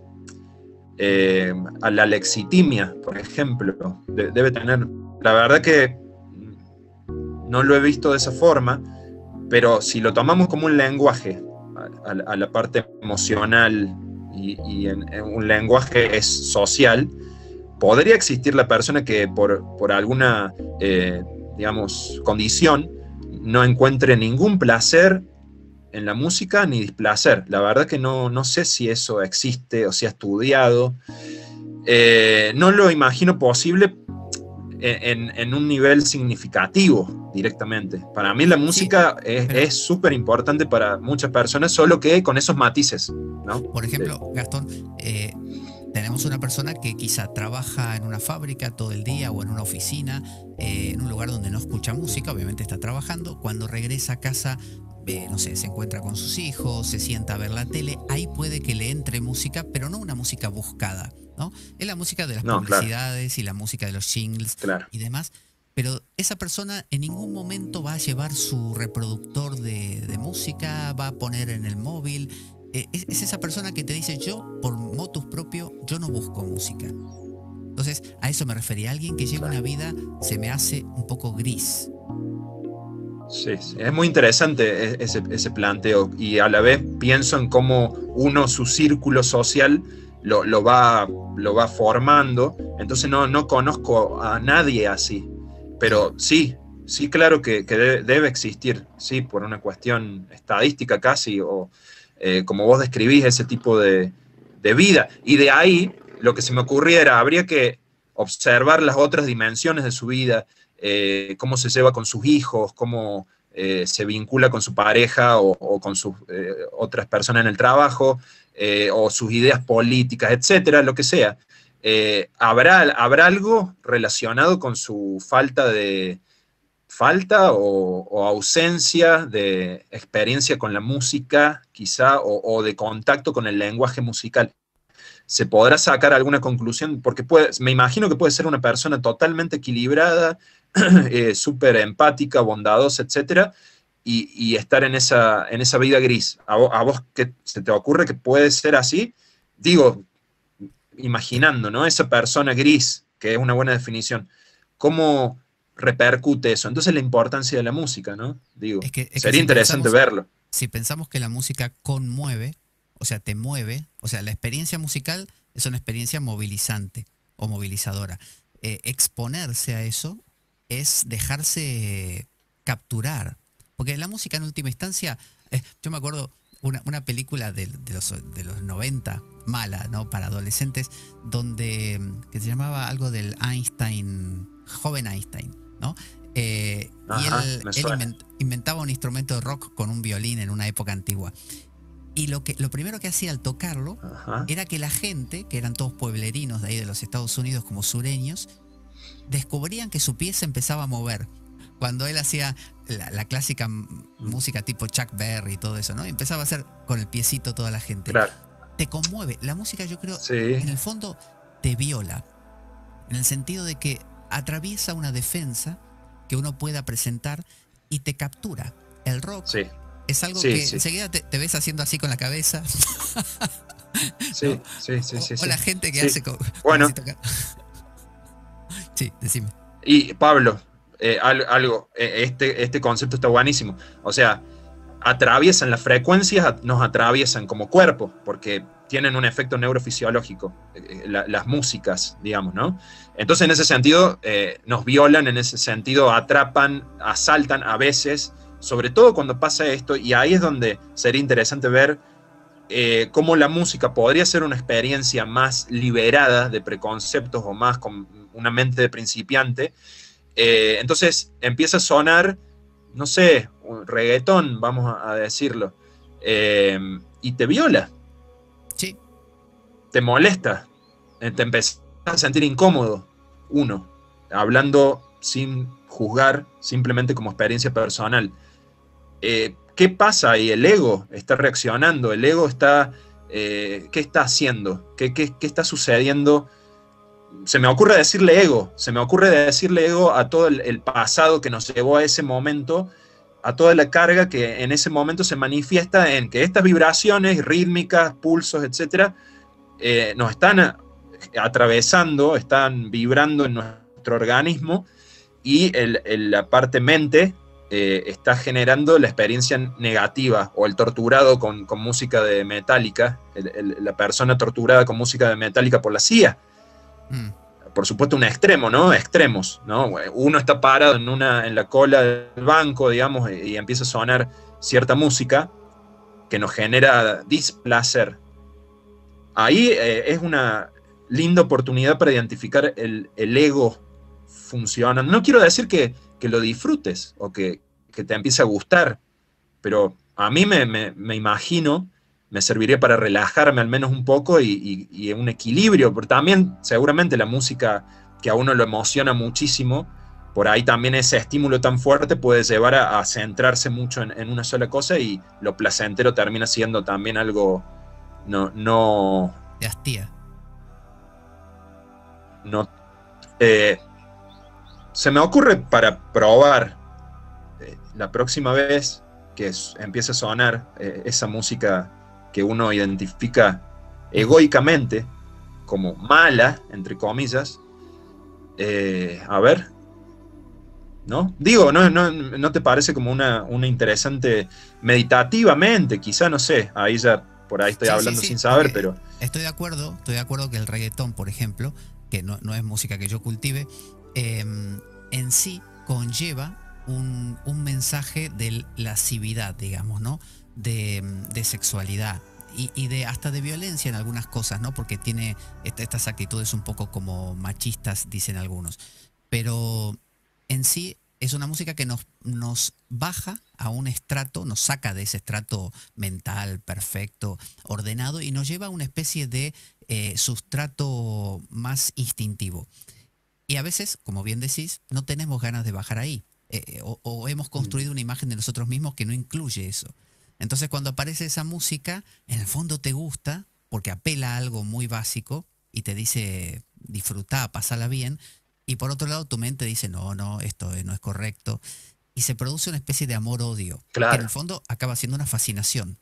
eh, a la lexitimia, por ejemplo. De, debe tener, la verdad que no lo he visto de esa forma, pero si lo tomamos como un lenguaje, a, a, a la parte emocional y, y en, en un lenguaje es social, podría existir la persona que por, por alguna, eh, digamos, condición no encuentre ningún placer en la música ni displacer. La verdad que no, no sé si eso existe o si ha estudiado. Eh, no lo imagino posible en, en un nivel significativo directamente. Para mí la música sí, es súper importante para muchas personas, solo que con esos matices, ¿no? Por ejemplo, Gastón, eh, tenemos una persona que quizá trabaja en una fábrica todo el día o en una oficina, eh, en un lugar donde no escucha música, obviamente está trabajando. Cuando regresa a casa, eh, no sé, se encuentra con sus hijos, se sienta a ver la tele, ahí puede que le entre música, pero no una música buscada, ¿no? Es la música de las no, publicidades, claro, y la música de los jingles, claro, y demás. Pero esa persona en ningún momento va a llevar su reproductor de, de música, va a poner en el móvil. Eh, es, es esa persona que te dice, yo, por motus propio, yo no busco música. Entonces, a eso me refería. Alguien que lleva una vida, se me hace un poco gris. Sí, sí, es muy interesante ese, ese planteo, y a la vez pienso en cómo uno, su círculo social, lo, lo, va, lo va formando. Entonces no, no conozco a nadie así, pero sí, sí, claro que, que debe, debe existir, sí, por una cuestión estadística casi, o eh, como vos describís, ese tipo de, de vida. Y de ahí, lo que se me ocurría era, habría que observar las otras dimensiones de su vida, eh, cómo se lleva con sus hijos, cómo eh, se vincula con su pareja o, o con sus eh, otras personas en el trabajo, eh, o sus ideas políticas, etcétera, lo que sea. Eh, ¿habrá, ¿Habrá algo relacionado con su falta de falta o, o ausencia de experiencia con la música, quizá, o, o de contacto con el lenguaje musical? ¿Se podrá sacar alguna conclusión? Porque puede, me imagino que puede ser una persona totalmente equilibrada, eh, súper empática, bondadosa, etcétera, y, y estar en esa, en esa vida gris. ¿A vos, a vos qué se te ocurre que puede ser así? Digo, imaginando, ¿no? Esa persona gris, que es una buena definición, ¿cómo repercute eso? Entonces la importancia de la música, ¿no? Digo, es que, es sería que si interesante pensamos, verlo. Si pensamos que la música conmueve, o sea, te mueve, o sea, la experiencia musical es una experiencia movilizante o movilizadora. Eh, exponerse a eso es dejarse capturar. Porque la música en última instancia, eh, yo me acuerdo una, una película de, de, los, de los noventa, mala, ¿no? Para adolescentes, donde, que se llamaba algo del Einstein, joven Einstein, ¿no? Eh, Ajá, y él, él invent, inventaba un instrumento de rock con un violín en una época antigua. Y lo, que, lo primero que hacía al tocarlo Ajá. era que la gente, que eran todos pueblerinos de ahí de los Estados Unidos, como sureños, descubrían que su pie se empezaba a mover. Cuando él hacía la, la clásica música tipo Chuck Berry y todo eso, ¿no? Y empezaba a hacer con el piecito toda la gente. Claro. Te conmueve. La música, yo creo, sí. en el fondo te viola. En el sentido de que atraviesa una defensa que uno pueda presentar y te captura. El rock sí. es algo sí, que sí. enseguida te, te ves haciendo así con la cabeza. Sí, ¿no? sí, sí, o, sí. o la gente que sí. hace con, bueno. si toca... Sí, decime. Y Pablo, eh, algo, eh, este, este concepto está buenísimo. O sea, atraviesan las frecuencias, nos atraviesan como cuerpo, porque tienen un efecto neurofisiológico, eh, la, las músicas, digamos, ¿no? Entonces, en ese sentido, eh, nos violan, en ese sentido, atrapan, asaltan a veces, sobre todo cuando pasa esto, y ahí es donde sería interesante ver eh, cómo la música podría ser una experiencia más liberada de preconceptos o más con una mente de principiante. Eh, entonces empieza a sonar, no sé, un reggaetón, vamos a, a decirlo, eh, y te viola. Sí. Te molesta, eh, te empezás a sentir incómodo, uno, hablando sin juzgar, simplemente como experiencia personal. Eh, ¿Qué pasa ahí? El ego está reaccionando, el ego está... Eh, ¿qué está haciendo? ¿Qué, qué, qué está sucediendo? Se me ocurre decirle ego, se me ocurre decirle ego a todo el, el pasado que nos llevó a ese momento, a toda la carga que en ese momento se manifiesta en que estas vibraciones rítmicas, pulsos, etcétera, eh, nos están atravesando, están vibrando en nuestro organismo, y el, el, la parte mente eh, está generando la experiencia negativa, o el torturado con, con música de Metallica, el, el, la persona torturada con música de Metallica por la C I A. Mm. Por supuesto un extremo, ¿no? Extremos, ¿no? Uno está parado en, una, en la cola del banco, digamos, y, y empieza a sonar cierta música que nos genera displacer. Ahí eh, es una linda oportunidad para identificar el, el ego funcionando. No quiero decir que, que lo disfrutes o que, que te empiece a gustar, pero a mí me, me, me imagino, me serviría para relajarme al menos un poco y, y, y un equilibrio, pero también seguramente la música que a uno lo emociona muchísimo, por ahí también ese estímulo tan fuerte puede llevar a, a centrarse mucho en, en una sola cosa, y lo placentero termina siendo también algo no... no de hastía. No, eh, se me ocurre para probar eh, la próxima vez que es, empiece a sonar eh, esa música que uno identifica egoicamente como mala, entre comillas, eh, a ver, ¿no? Digo, ¿no, no, no te parece como una, una interesante, meditativamente, quizá, no sé, ahí ya, por ahí estoy sí, hablando sí, sí, sin saber, pero... Estoy de acuerdo, estoy de acuerdo que el reggaetón, por ejemplo, que no, no es música que yo cultive, eh, en sí conlleva un, un mensaje de lascividad, digamos, ¿no? De, de sexualidad y, y de hasta de violencia en algunas cosas, ¿no? Porque tiene esta, estas actitudes un poco como machistas, dicen algunos. Pero en sí es una música que nos, nos baja a un estrato, nos saca de ese estrato mental perfecto, ordenado, y nos lleva a una especie de eh, sustrato más instintivo. Y a veces, como bien decís, no tenemos ganas de bajar ahí. Eh, o, o hemos construido una imagen de nosotros mismos que no incluye eso. Entonces, cuando aparece esa música, en el fondo te gusta porque apela a algo muy básico y te dice disfrutá, pasala bien. Y por otro lado, tu mente dice no, no, esto no es correcto. Y se produce una especie de amor-odio, claro, que en el fondo acaba siendo una fascinación.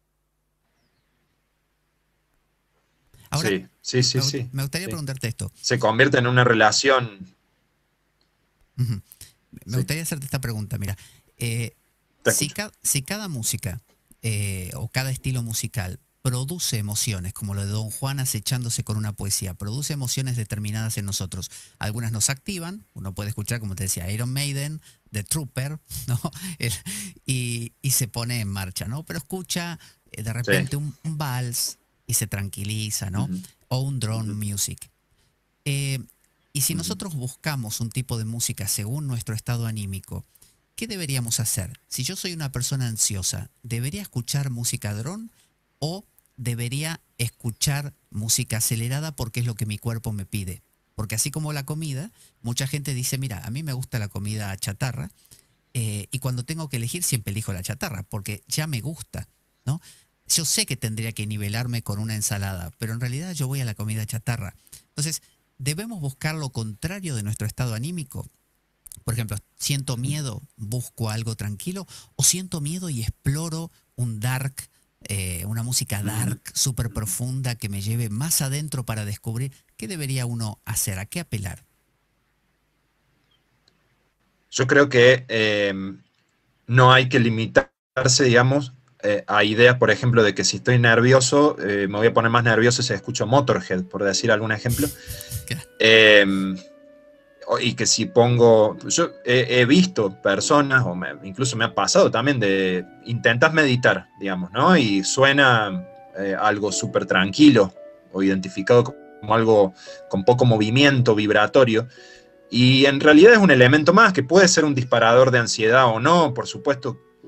Ahora, sí, sí, sí, me, sí, me gustaría sí. preguntarte esto. Se convierte en una relación. Uh-huh. Me sí. gustaría hacerte esta pregunta, mira. Eh, si, ca si cada música eh, o cada estilo musical produce emociones, como lo de Don Juan acechándose con una poesía, produce emociones determinadas en nosotros. Algunas nos activan, uno puede escuchar, como te decía, Iron Maiden, The Trooper, ¿no? El, y, y se pone en marcha, ¿no? Pero escucha eh, de repente sí. un, un vals y se tranquiliza, ¿no? Uh-huh. O un drone uh-huh. music. Eh, y si uh-huh. nosotros buscamos un tipo de música según nuestro estado anímico, ¿qué deberíamos hacer? Si yo soy una persona ansiosa, ¿debería escuchar música drone o debería escuchar música acelerada porque es lo que mi cuerpo me pide? Porque así como la comida, mucha gente dice, mira, a mí me gusta la comida chatarra eh, y cuando tengo que elegir siempre elijo la chatarra porque ya me gusta, ¿no? Yo sé que tendría que nivelarme con una ensalada, pero en realidad yo voy a la comida chatarra. Entonces, ¿debemos buscar lo contrario de nuestro estado anímico? Por ejemplo, siento miedo, busco algo tranquilo, o siento miedo y exploro un dark, eh, una música dark, súper profunda que me lleve más adentro para descubrir qué debería uno hacer, a qué apelar. Yo creo que eh, no hay que limitarse, digamos, eh, a ideas, por ejemplo, de que si estoy nervioso, eh, me voy a poner más nervioso si escucho Motorhead, por decir algún ejemplo. Eh, y que si pongo, yo he, he visto personas, o me, incluso me ha pasado también, de intentas meditar, digamos, ¿no? Y suena eh, algo súper tranquilo, o identificado como algo con poco movimiento vibratorio, y en realidad es un elemento más que puede ser un disparador de ansiedad o no, por supuesto,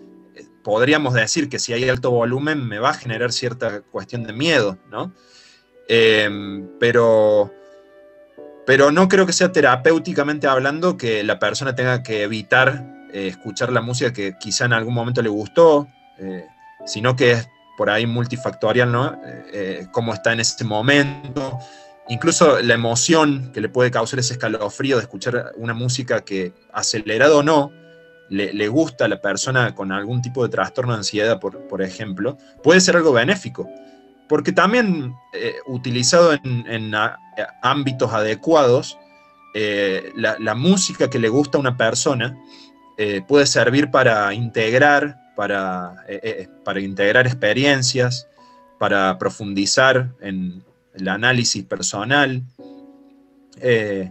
podríamos decir que si hay alto volumen me va a generar cierta cuestión de miedo, ¿no? Eh, pero, pero no creo que sea terapéuticamente hablando que la persona tenga que evitar eh, escuchar la música que quizá en algún momento le gustó, eh, sino que es por ahí multifactorial, ¿no? Eh, eh, cómo está en ese momento, incluso la emoción que le puede causar ese escalofrío de escuchar una música que, acelerado o no, le, le gusta a la persona con algún tipo de trastorno de ansiedad, por, por ejemplo, puede ser algo benéfico. Porque también, eh, utilizado en, en a, a ámbitos adecuados, eh, la, la música que le gusta a una persona eh, puede servir para integrar, para, eh, eh, para integrar experiencias, para profundizar en el análisis personal. Eh,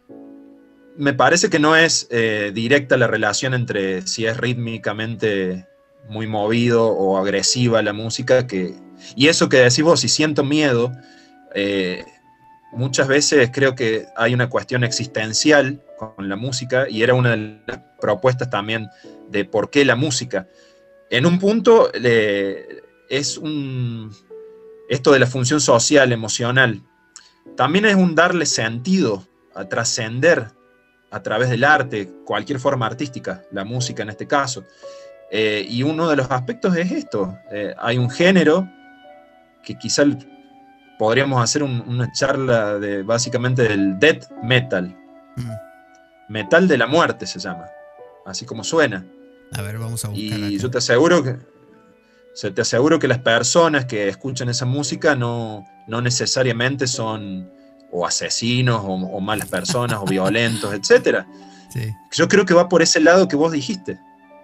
me parece que no es eh, directa la relación entre si es rítmicamente muy movido o agresiva la música, que, y eso que decís vos, si siento miedo, eh, muchas veces creo que hay una cuestión existencial con la música, y era una de las propuestas también de por qué la música. En un punto eh, es un, esto de la función social, emocional, también es un darle sentido, a trascender a través del arte, cualquier forma artística, la música en este caso. Eh, y uno de los aspectos es esto. Eh, hay un género que quizá podríamos hacer un, una charla de básicamente del death metal. Mm. Metal de la muerte se llama, así como suena. A ver, vamos a buscar. Y acá. yo te aseguro que te aseguro que las personas que escuchan esa música no, no necesariamente son o asesinos o, o malas personas o violentos, etcétera. Sí. Yo creo que va por ese lado que vos dijiste.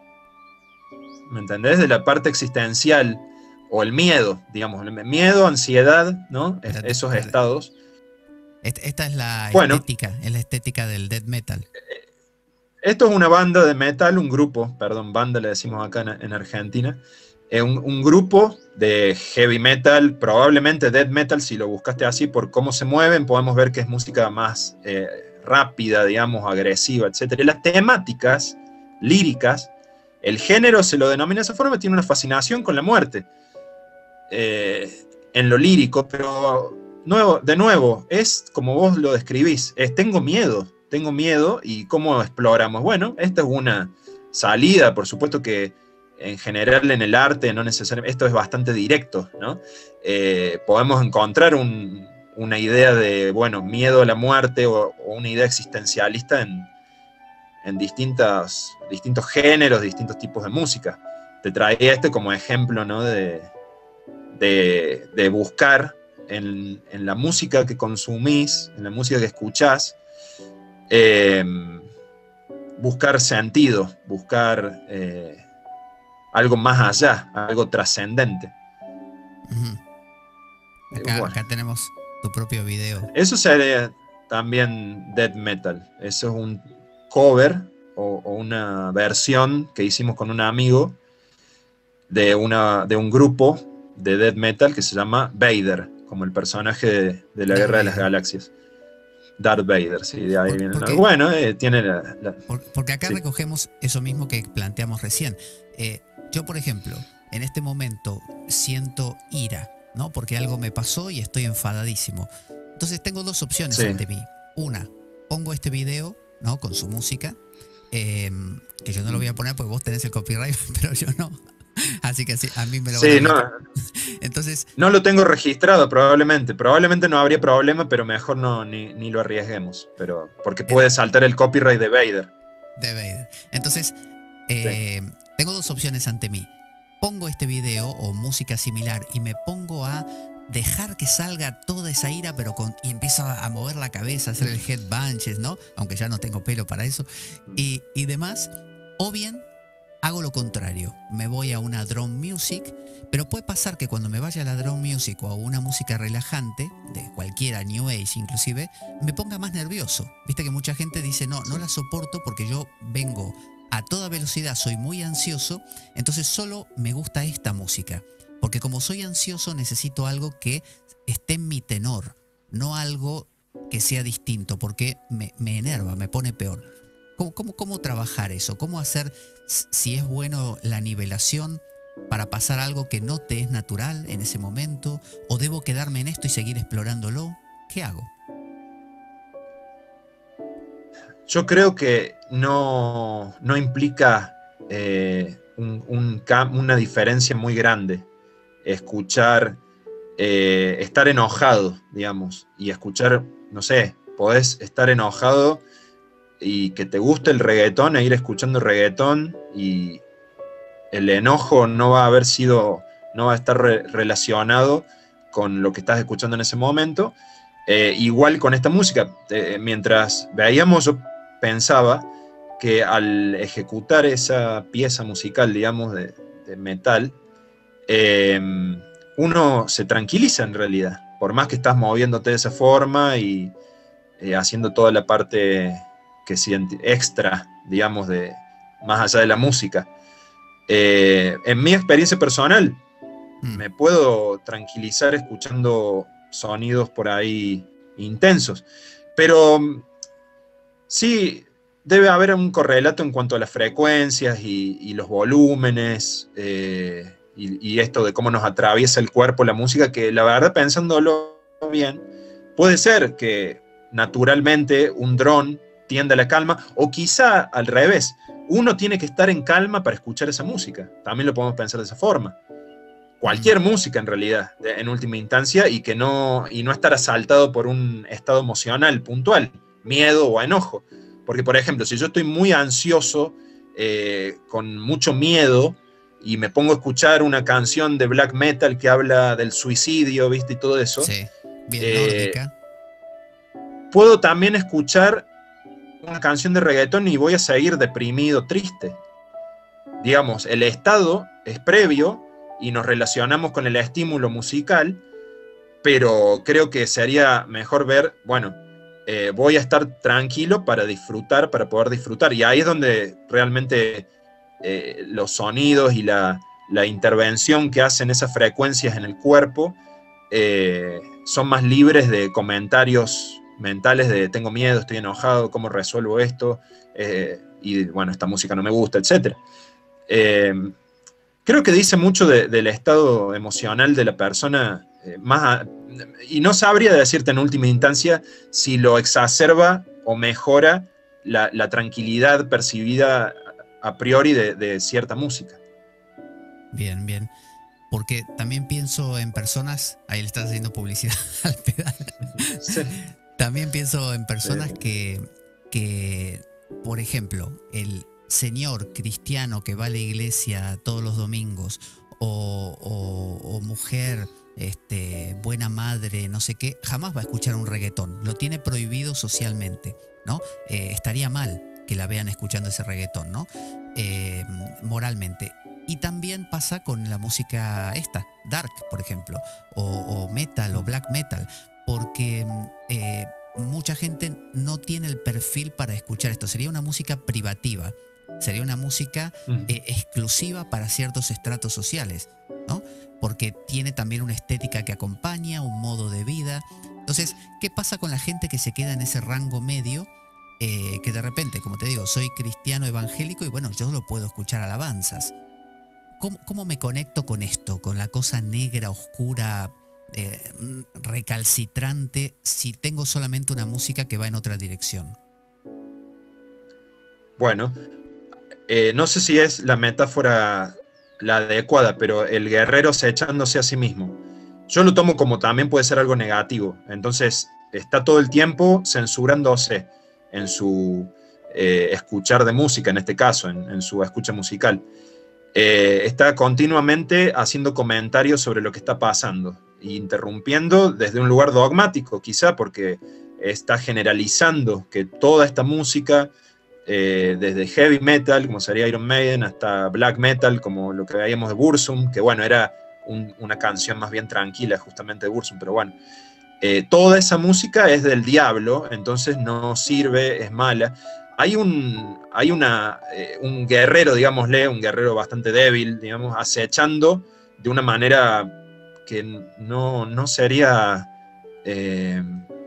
¿Me entendés? De la parte existencial o el miedo, digamos, el miedo, ansiedad, ¿no? Espérate, esos espérate. estados. Esta es la bueno, estética, es la estética del death metal. Esto es una banda de metal, un grupo, perdón, banda le decimos acá en, en Argentina, eh, un, un grupo de heavy metal, probablemente death metal, si lo buscaste así, por cómo se mueven, podemos ver que es música más eh, rápida, digamos, agresiva, etcétera. Y las temáticas líricas, el género se lo denomina de esa forma, tiene una fascinación con la muerte eh, en lo lírico, pero nuevo, de nuevo, es como vos lo describís, es tengo miedo, tengo miedo, y ¿cómo exploramos? Bueno, esta es una salida, por supuesto que en general en el arte, no necesariamente, esto es bastante directo, ¿no? Eh, podemos encontrar un, una idea de, bueno, miedo a la muerte o, o una idea existencialista en, en distintas, distintos géneros, distintos tipos de música. Te traía este como ejemplo, ¿no? de, de, de buscar en, en la música que consumís, en la música que escuchás, eh, buscar sentido, buscar eh, algo más allá, algo trascendente. Uh-huh. Acá, bueno, acá tenemos tu propio video. Eso sería también death metal. Eso es un cover o, o una versión que hicimos con un amigo de, una, de un grupo de death metal que se llama Vader, como el personaje de, de la Darth Guerra Vader. de las Galaxias. Darth Vader, sí, de ahí Por, viene. Porque, bueno, eh, tiene la... la por, porque acá sí. recogemos eso mismo que planteamos recién. Eh, yo, por ejemplo, en este momento siento ira, ¿no? Porque algo me pasó y estoy enfadadísimo. Entonces tengo dos opciones sí. ante mí. Una, pongo este video, ¿no? Con su música, eh, que yo no lo voy a poner porque vos tenés el copyright, pero yo no. Así que sí, a mí me lo sí, van a no, Entonces, no lo tengo registrado probablemente. Probablemente no habría problema, pero mejor no ni, ni lo arriesguemos. Pero, porque puede saltar el copyright de Vader. De Vader. Entonces, eh, sí. tengo dos opciones ante mí. Pongo este video o música similar y me pongo a dejar que salga toda esa ira, pero con, y empiezo a mover la cabeza, a hacer el head bunches, ¿no? Aunque ya no tengo pelo para eso. Y, y demás. O bien hago lo contrario, me voy a una drum music, pero puede pasar que cuando me vaya a la drum music o a una música relajante, de cualquiera, New Age inclusive, me ponga más nervioso. Viste que mucha gente dice, no, no la soporto porque yo vengo a toda velocidad, soy muy ansioso, entonces solo me gusta esta música. Porque como soy ansioso necesito algo que esté en mi tenor, no algo que sea distinto, porque me, me enerva, me pone peor. ¿Cómo, cómo, cómo trabajar eso? ¿Cómo hacer, si es bueno, la nivelación para pasar algo que no te es natural en ese momento? ¿O debo quedarme en esto y seguir explorándolo? ¿Qué hago? Yo creo que no, no implica eh, un, un, una diferencia muy grande escuchar, eh, estar enojado, digamos, y escuchar, no sé, podés estar enojado y que te guste el reggaetón e ir escuchando reggaetón, y el enojo no va a haber sido, no va a estar re relacionado con lo que estás escuchando en ese momento. Eh, igual con esta música, eh, mientras veíamos, yo pensaba que al ejecutar esa pieza musical, digamos, de, de metal, eh, uno se tranquiliza en realidad, por más que estás moviéndote de esa forma y eh, haciendo toda la parte que siente extra, digamos, de más allá de la música. Eh, en mi experiencia personal, mm. me puedo tranquilizar escuchando sonidos por ahí intensos, pero sí debe haber un correlato en cuanto a las frecuencias y, y los volúmenes, eh, y, y esto de cómo nos atraviesa el cuerpo la música, que la verdad, pensándolo bien, puede ser que naturalmente un dron tiende a la calma, o quizá al revés, uno tiene que estar en calma para escuchar esa música. También lo podemos pensar de esa forma. Cualquier música, en realidad, en última instancia, y, que no, y no estar asaltado por un estado emocional puntual, miedo o enojo. Porque, por ejemplo, si yo estoy muy ansioso, eh, con mucho miedo, y me pongo a escuchar una canción de black metal que habla del suicidio, ¿viste? Y todo eso. Sí, bien eh, nórdica. Puedo también escuchar una canción de reggaetón y voy a seguir deprimido, triste. Digamos, el estado es previo y nos relacionamos con el estímulo musical, pero creo que sería mejor ver, bueno, eh, voy a estar tranquilo para disfrutar, para poder disfrutar. Y ahí es donde realmente eh, los sonidos y la, la intervención que hacen esas frecuencias en el cuerpo eh, son más libres de comentarios mentales de tengo miedo, estoy enojado, ¿cómo resuelvo esto? Eh, y bueno, esta música no me gusta, etcétera. Eh, creo que dice mucho de, del estado emocional de la persona, eh, más a, y no sabría decirte en última instancia si lo exacerba o mejora la, la tranquilidad percibida a priori de, de cierta música. Bien, bien. Porque también pienso en personas, ahí le estás haciendo publicidad al pedal. Sí. También pienso en personas sí. que, que, por ejemplo, el señor cristiano que va a la iglesia todos los domingos, o, o, o mujer, este, buena madre, no sé qué, jamás va a escuchar un reggaetón. Lo tiene prohibido socialmente, ¿no? Eh, estaría mal que la vean escuchando ese reggaetón, ¿no? Eh, moralmente. Y también pasa con la música esta, dark, por ejemplo, o, o metal, o black metal, porque eh, mucha gente no tiene el perfil para escuchar esto. Sería una música privativa, sería una música eh, exclusiva para ciertos estratos sociales, ¿no? Porque tiene también una estética que acompaña, un modo de vida. Entonces, ¿qué pasa con la gente que se queda en ese rango medio? Eh, que de repente, como te digo, soy cristiano evangélico y bueno, yo lo puedo escuchar alabanzas. ¿Cómo, cómo me conecto con esto, con la cosa negra, oscura, eh, recalcitrante, si tengo solamente una música que va en otra dirección? Bueno, eh, no sé si es la metáfora la adecuada, pero el guerrero acechándose a sí mismo. Yo lo tomo como también puede ser algo negativo. Entonces, está todo el tiempo censurándose en su eh, escuchar de música, en este caso, en, en su escucha musical. Eh, está continuamente haciendo comentarios sobre lo que está pasando, e interrumpiendo desde un lugar dogmático, quizá porque está generalizando que toda esta música, eh, desde heavy metal, como sería Iron Maiden, hasta black metal, como lo que veíamos de Burzum, que bueno, era un, una canción más bien tranquila justamente de Burzum, pero bueno, eh, toda esa música es del diablo, entonces no sirve, es mala. Hay un, hay una, eh, un guerrero, digámosle, un guerrero bastante débil, digamos, acechando de una manera que no, no sería, eh,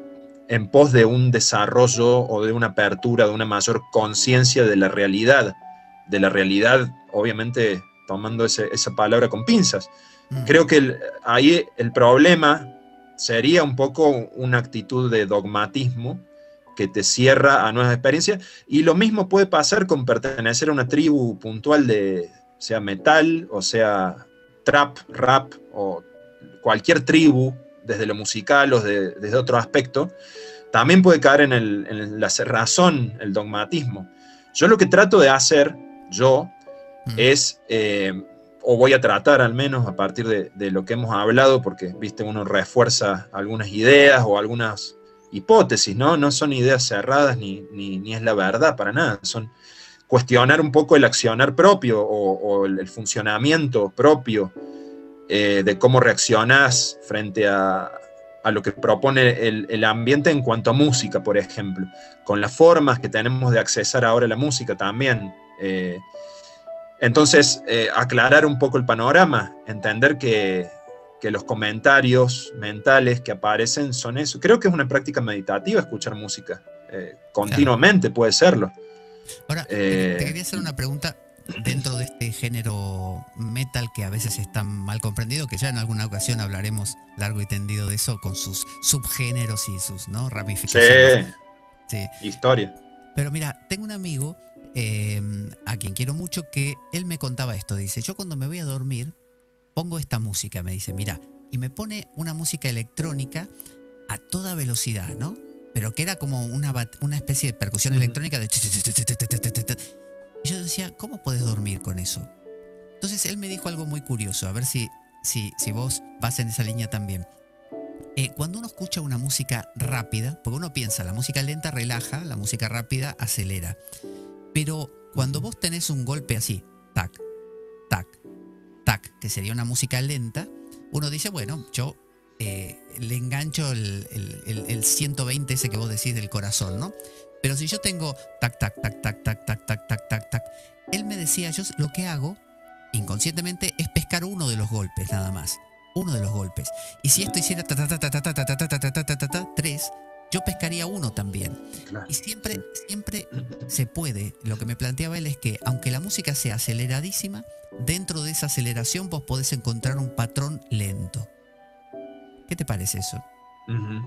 en pos de un desarrollo o de una apertura, de una mayor conciencia de la realidad, de la realidad, obviamente tomando ese, esa palabra con pinzas. Mm. Creo que el, ahí el problema sería un poco una actitud de dogmatismo que te cierra a nuevas experiencias, y lo mismo puede pasar con pertenecer a una tribu puntual de, sea metal, o sea trap, rap, o cualquier tribu, desde lo musical o de, desde otro aspecto, también puede caer en, el, en la cerrazón, el dogmatismo. Yo lo que trato de hacer, yo, mm. es, eh, o voy a tratar al menos a partir de, de lo que hemos hablado, porque, viste, uno refuerza algunas ideas o algunas hipótesis, ¿no? No son ideas cerradas ni, ni, ni es la verdad para nada, son cuestionar un poco el accionar propio o, o el, el funcionamiento propio, Eh, de cómo reaccionás frente a, a lo que propone el, el ambiente en cuanto a música, por ejemplo, con las formas que tenemos de accesar ahora a la música también. Eh, entonces, eh, aclarar un poco el panorama, entender que, que los comentarios mentales que aparecen son eso. Creo que es una práctica meditativa escuchar música, eh, continuamente, claro. Puede serlo. Ahora, eh, te, te quería hacer una pregunta. Dentro de este género metal que a veces está mal comprendido, que ya en alguna ocasión hablaremos largo y tendido de eso, con sus subgéneros y sus, ¿no?, ramificaciones. Sí, sí. Historia. Pero mira, tengo un amigo eh, a quien quiero mucho, que él me contaba esto. Dice, yo cuando me voy a dormir pongo esta música, me dice, mira, y me pone una música electrónica a toda velocidad, ¿no? Pero que era como una, una especie de percusión uh-huh. electrónica de... Y yo decía, ¿cómo puedes dormir con eso? Entonces él me dijo algo muy curioso, a ver si, si, si vos vas en esa línea también. Eh, cuando uno escucha una música rápida, porque uno piensa, la música lenta relaja, la música rápida acelera. Pero cuando vos tenés un golpe así, tac, tac, tac, que sería una música lenta, uno dice, bueno, yo eh, le engancho el, el, el, el ciento veinte ese que vos decís del corazón, ¿no? Pero si yo tengo tac, tac, tac, tac, tac, tac, tac, tac, tac, tac, él me decía, yo lo que hago inconscientemente es pescar uno de los golpes nada más. Uno de los golpes. Y si esto hiciera ta ta ta ta ta ta ta ta ta ta ta ta ta tres, yo pescaría uno también. Y siempre, siempre se puede. Lo que me planteaba él es que, aunque la música sea aceleradísima, dentro de esa aceleración vos podés encontrar un patrón lento. ¿Qué te parece eso? Uh-huh.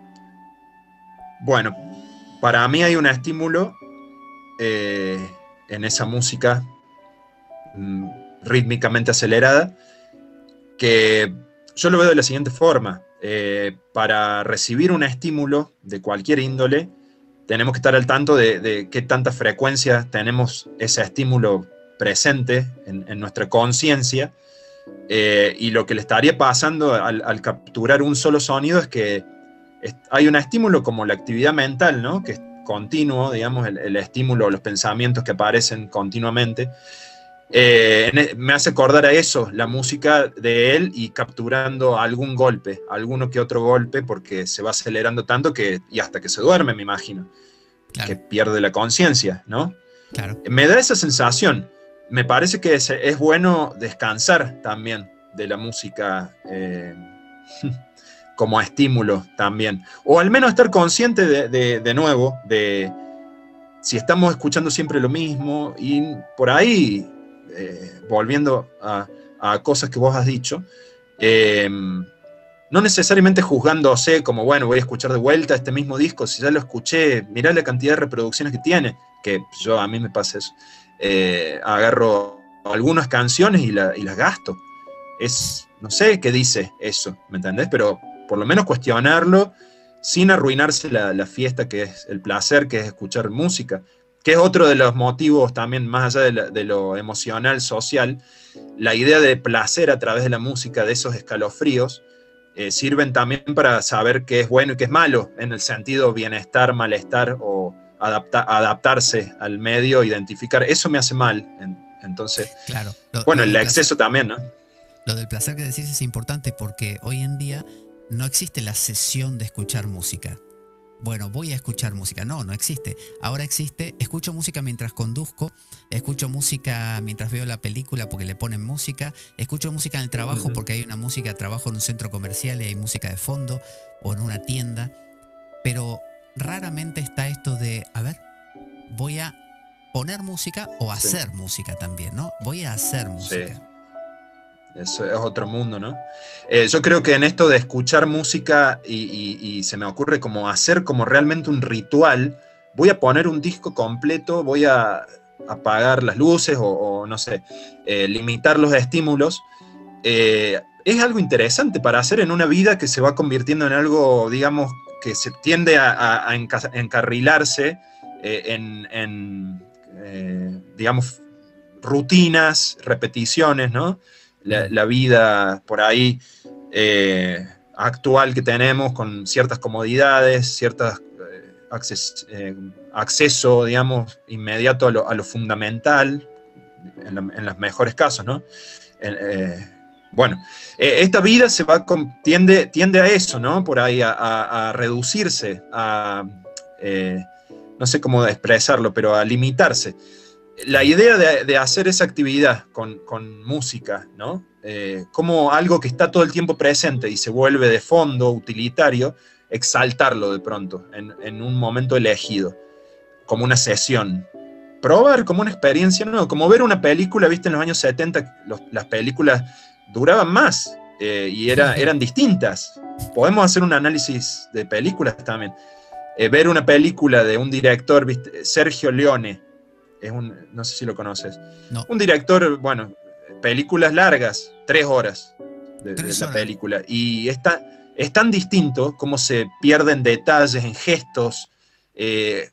Bueno, para mí hay un estímulo eh, en esa música mm, rítmicamente acelerada, que yo lo veo de la siguiente forma. Eh, para recibir un estímulo de cualquier índole, tenemos que estar al tanto de, de qué tanta frecuencia tenemos ese estímulo presente en, en nuestra conciencia, eh, y lo que le estaría pasando al, al capturar un solo sonido es que hay un estímulo como la actividad mental, ¿no?, que es continuo, digamos, el, el estímulo, los pensamientos que aparecen continuamente. Eh, me hace acordar a eso, la música de él, y capturando algún golpe, alguno que otro golpe, porque se va acelerando tanto que, y hasta que se duerme, me imagino, claro, que pierde la conciencia, ¿no? Claro. Me da esa sensación. Me parece que es, es bueno descansar también de la música, eh, como estímulo también, o al menos estar consciente de, de, de nuevo, de si estamos escuchando siempre lo mismo, y por ahí, eh, volviendo a, a cosas que vos has dicho, eh, no necesariamente juzgándose como, bueno, voy a escuchar de vuelta este mismo disco, si ya lo escuché, mirá la cantidad de reproducciones que tiene, que yo, a mí me pasa eso, eh, agarro algunas canciones y, la, y las gasto, es, no sé qué dice eso, ¿me entendés? Pero por lo menos cuestionarlo sin arruinarse la, la fiesta, que es el placer, que es escuchar música, que es otro de los motivos también, más allá de, la, de lo emocional, social, la idea de placer a través de la música, de esos escalofríos, eh, sirven también para saber qué es bueno y qué es malo, en el sentido bienestar, malestar, o adapta, adaptarse al medio, identificar, eso me hace mal, entonces, claro, lo, bueno, lo el exceso también, ¿no? Lo del placer que decís es importante, porque hoy en día no existe la sesión de escuchar música. Bueno, voy a escuchar música. No, no existe. Ahora existe, escucho música mientras conduzco, escucho música mientras veo la película porque le ponen música, escucho música en el trabajo porque hay una música, trabajo en un centro comercial y hay música de fondo, o en una tienda. pero raramente está esto de, a ver, voy a poner música o hacer sí. música también, ¿no? Voy a hacer música. Sí. Eso es otro mundo, ¿no? Eh, yo creo que en esto de escuchar música y, y, y se me ocurre como hacer como realmente un ritual, voy a poner un disco completo, voy a apagar las luces o, o no sé, eh, limitar los estímulos. Eh, es algo interesante para hacer en una vida que se va convirtiendo en algo, digamos, que se tiende a, a, a encarrilarse eh, en, en eh, digamos, rutinas, repeticiones, ¿no? La, la vida por ahí eh, actual que tenemos con ciertas comodidades, ciertas eh, acces, eh, acceso, digamos, inmediato a lo, a lo fundamental, en, la, en los mejores casos, ¿no? Eh, bueno, eh, esta vida se va con, tiende, tiende a eso, ¿no? Por ahí a, a, a reducirse, a, eh, no sé cómo expresarlo, pero a limitarse. La idea de, de hacer esa actividad con, con música, ¿no? Eh, como algo que está todo el tiempo presente y se vuelve de fondo, utilitario, exaltarlo de pronto, en, en un momento elegido, como una sesión. Probar como una experiencia, ¿no? Como ver una película, viste, en los años setenta, los, las películas duraban más eh, y era, eran distintas. Podemos hacer un análisis de películas también. Eh, ver una película de un director, viste, Sergio Leone, es un, no sé si lo conoces. No. Un director, bueno, películas largas, tres horas de, de la película. Y está, es tan distinto como se pierden detalles en gestos eh,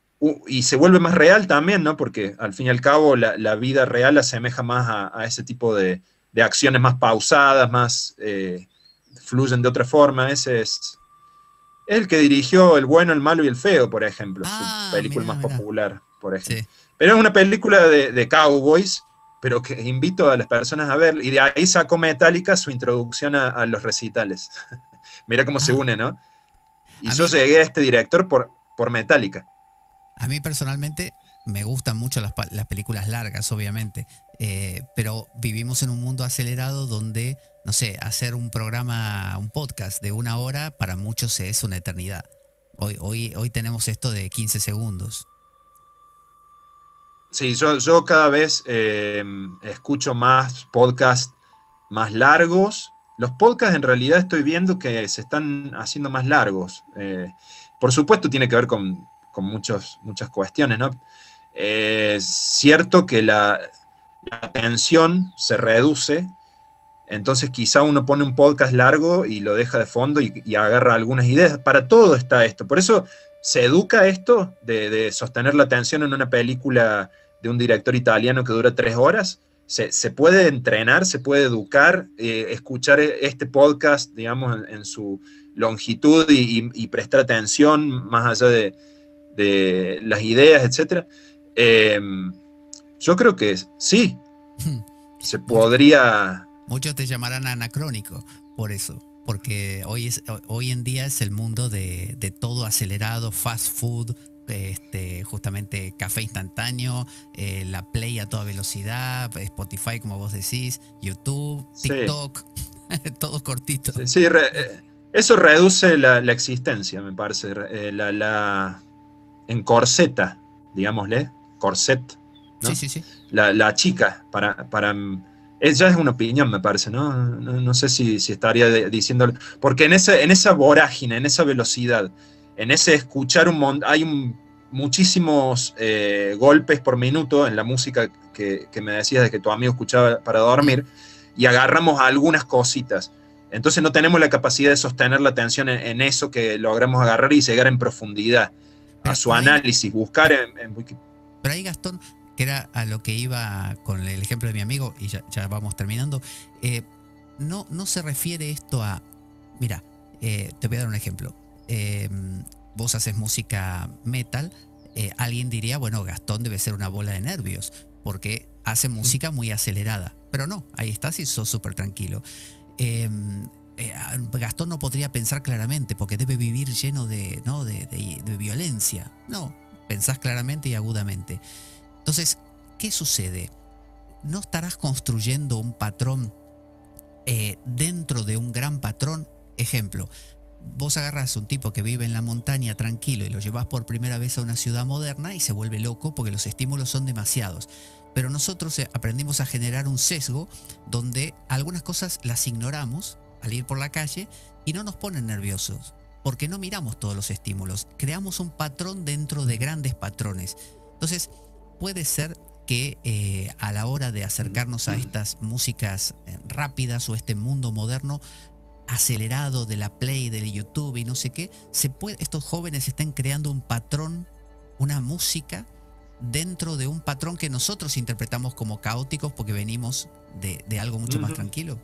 y se vuelve más real también, ¿no? Porque al fin y al cabo la, la vida real asemeja más a, a ese tipo de, de acciones más pausadas, más eh, fluyen de otra forma. Ese es, es el que dirigió El bueno, el malo y el feo, por ejemplo, ah, su película mirá, más mirá. popular, por ejemplo. Sí. Pero es una película de, de cowboys, pero que invito a las personas a ver, y de ahí sacó Metallica su introducción a, a los recitales. Mira cómo ah. se une, ¿no? Y a yo mí, llegué a este director por, por Metallica. A mí personalmente me gustan mucho las, las películas largas, obviamente, eh, pero vivimos en un mundo acelerado donde, no sé, hacer un programa, un podcast de una hora, para muchos es una eternidad. Hoy, hoy, hoy tenemos esto de quince segundos. Sí, yo, yo cada vez eh, escucho más podcasts más largos. Los podcasts en realidad estoy viendo que se están haciendo más largos. Eh, por supuesto tiene que ver con, con muchos, muchas cuestiones, ¿no? Eh, es cierto que la, la atención se reduce, entonces quizá uno pone un podcast largo y lo deja de fondo y, y agarra algunas ideas. Para todo está esto. Por eso se educa esto de, de sostener la atención en una película de un director italiano que dura tres horas. Se, se puede entrenar, se puede educar, eh, escuchar este podcast, digamos, en, en su longitud y, y, y prestar atención más allá de, de las ideas, etcétera. Eh, yo creo que sí, se podría... Muchos te llamarán anacrónico por eso, porque hoy, es, hoy en día es el mundo de, de todo acelerado, fast food, este, justamente café instantáneo, eh, la Play a toda velocidad, Spotify como vos decís, YouTube, TikTok, sí. Todo cortito. Sí, sí re, eso reduce la, la existencia, me parece, eh, la, la encorseta, digámosle, corset, ¿no? Sí, sí, sí. La, la chica, para... para ella es una opinión, me parece, ¿no? No, no sé si, si estaría de, diciendo... Porque en esa, en esa vorágine, en esa velocidad, en ese escuchar un montón... Hay un, muchísimos eh, golpes por minuto en la música que, que me decías de que tu amigo escuchaba para dormir, y agarramos algunas cositas. Entonces no tenemos la capacidad de sostener la atención en, en eso que logramos agarrar y llegar en profundidad a su análisis, buscar en, en Wikipedia. Pero ahí, Gastón, que era a lo que iba con el ejemplo de mi amigo, y ya, ya vamos terminando, eh, no, no se refiere esto a... Mira, eh, te voy a dar un ejemplo. Eh, vos haces música metal, eh, alguien diría, bueno, Gastón debe ser una bola de nervios, porque hace música muy acelerada. Pero no, ahí estás y sos súper tranquilo. Eh, eh, Gastón no podría pensar claramente, porque debe vivir lleno de, ¿no? de, de, de violencia. No, pensás claramente y agudamente. Entonces, ¿qué sucede? ¿No estarás construyendo un patrón eh, dentro de un gran patrón? Ejemplo, vos agarrás a un tipo que vive en la montaña tranquilo y lo llevás por primera vez a una ciudad moderna y se vuelve loco porque los estímulos son demasiados. Pero nosotros aprendimos a generar un sesgo donde algunas cosas las ignoramos al ir por la calle y no nos ponen nerviosos, porque no miramos todos los estímulos. Creamos un patrón dentro de grandes patrones. Entonces, puede ser que eh, a la hora de acercarnos a estas músicas eh, rápidas o este mundo moderno acelerado de la Play, del YouTube y no sé qué, se puede, estos jóvenes están creando un patrón, una música dentro de un patrón que nosotros interpretamos como caóticos porque venimos de, de algo mucho uh-huh. más tranquilo.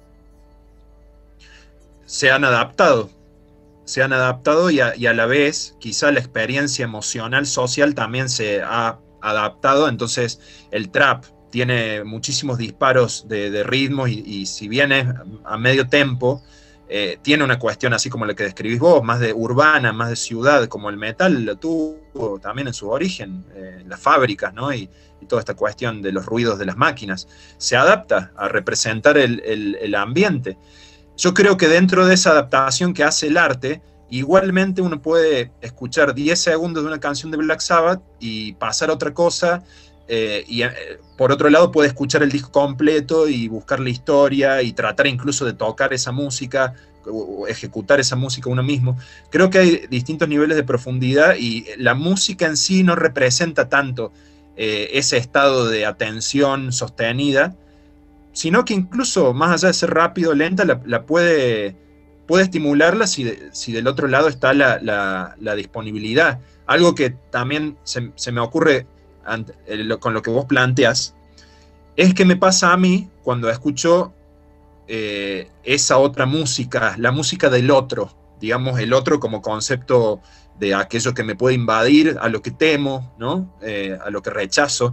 Se han adaptado, se han adaptado y a, y a la vez quizá la experiencia emocional, social también se ha adaptado, entonces el trap tiene muchísimos disparos de, de ritmos y, y si bien es a medio tempo, eh, tiene una cuestión así como la que describís vos, más de urbana, más de ciudad, como el metal lo tuvo también en su origen, eh, las fábricas, ¿no? Y, y toda esta cuestión de los ruidos de las máquinas. Se adapta a representar el, el, el ambiente. Yo creo que dentro de esa adaptación que hace el arte, igualmente uno puede escuchar diez segundos de una canción de Black Sabbath y pasar a otra cosa, eh, y eh, por otro lado puede escuchar el disco completo y buscar la historia y tratar incluso de tocar esa música o ejecutar esa música uno mismo. Creo que hay distintos niveles de profundidad y la música en sí no representa tanto eh, ese estado de atención sostenida, sino que incluso más allá de ser rápido o lenta, la, la puede, puede estimularla si, de, si del otro lado está la, la, la disponibilidad. Algo que también se, se me ocurre ante, eh, lo, con lo que vos planteas, es que me pasa a mí cuando escucho eh, esa otra música, la música del otro, digamos el otro como concepto de aquello que me puede invadir, a lo que temo, ¿no? eh, a lo que rechazo,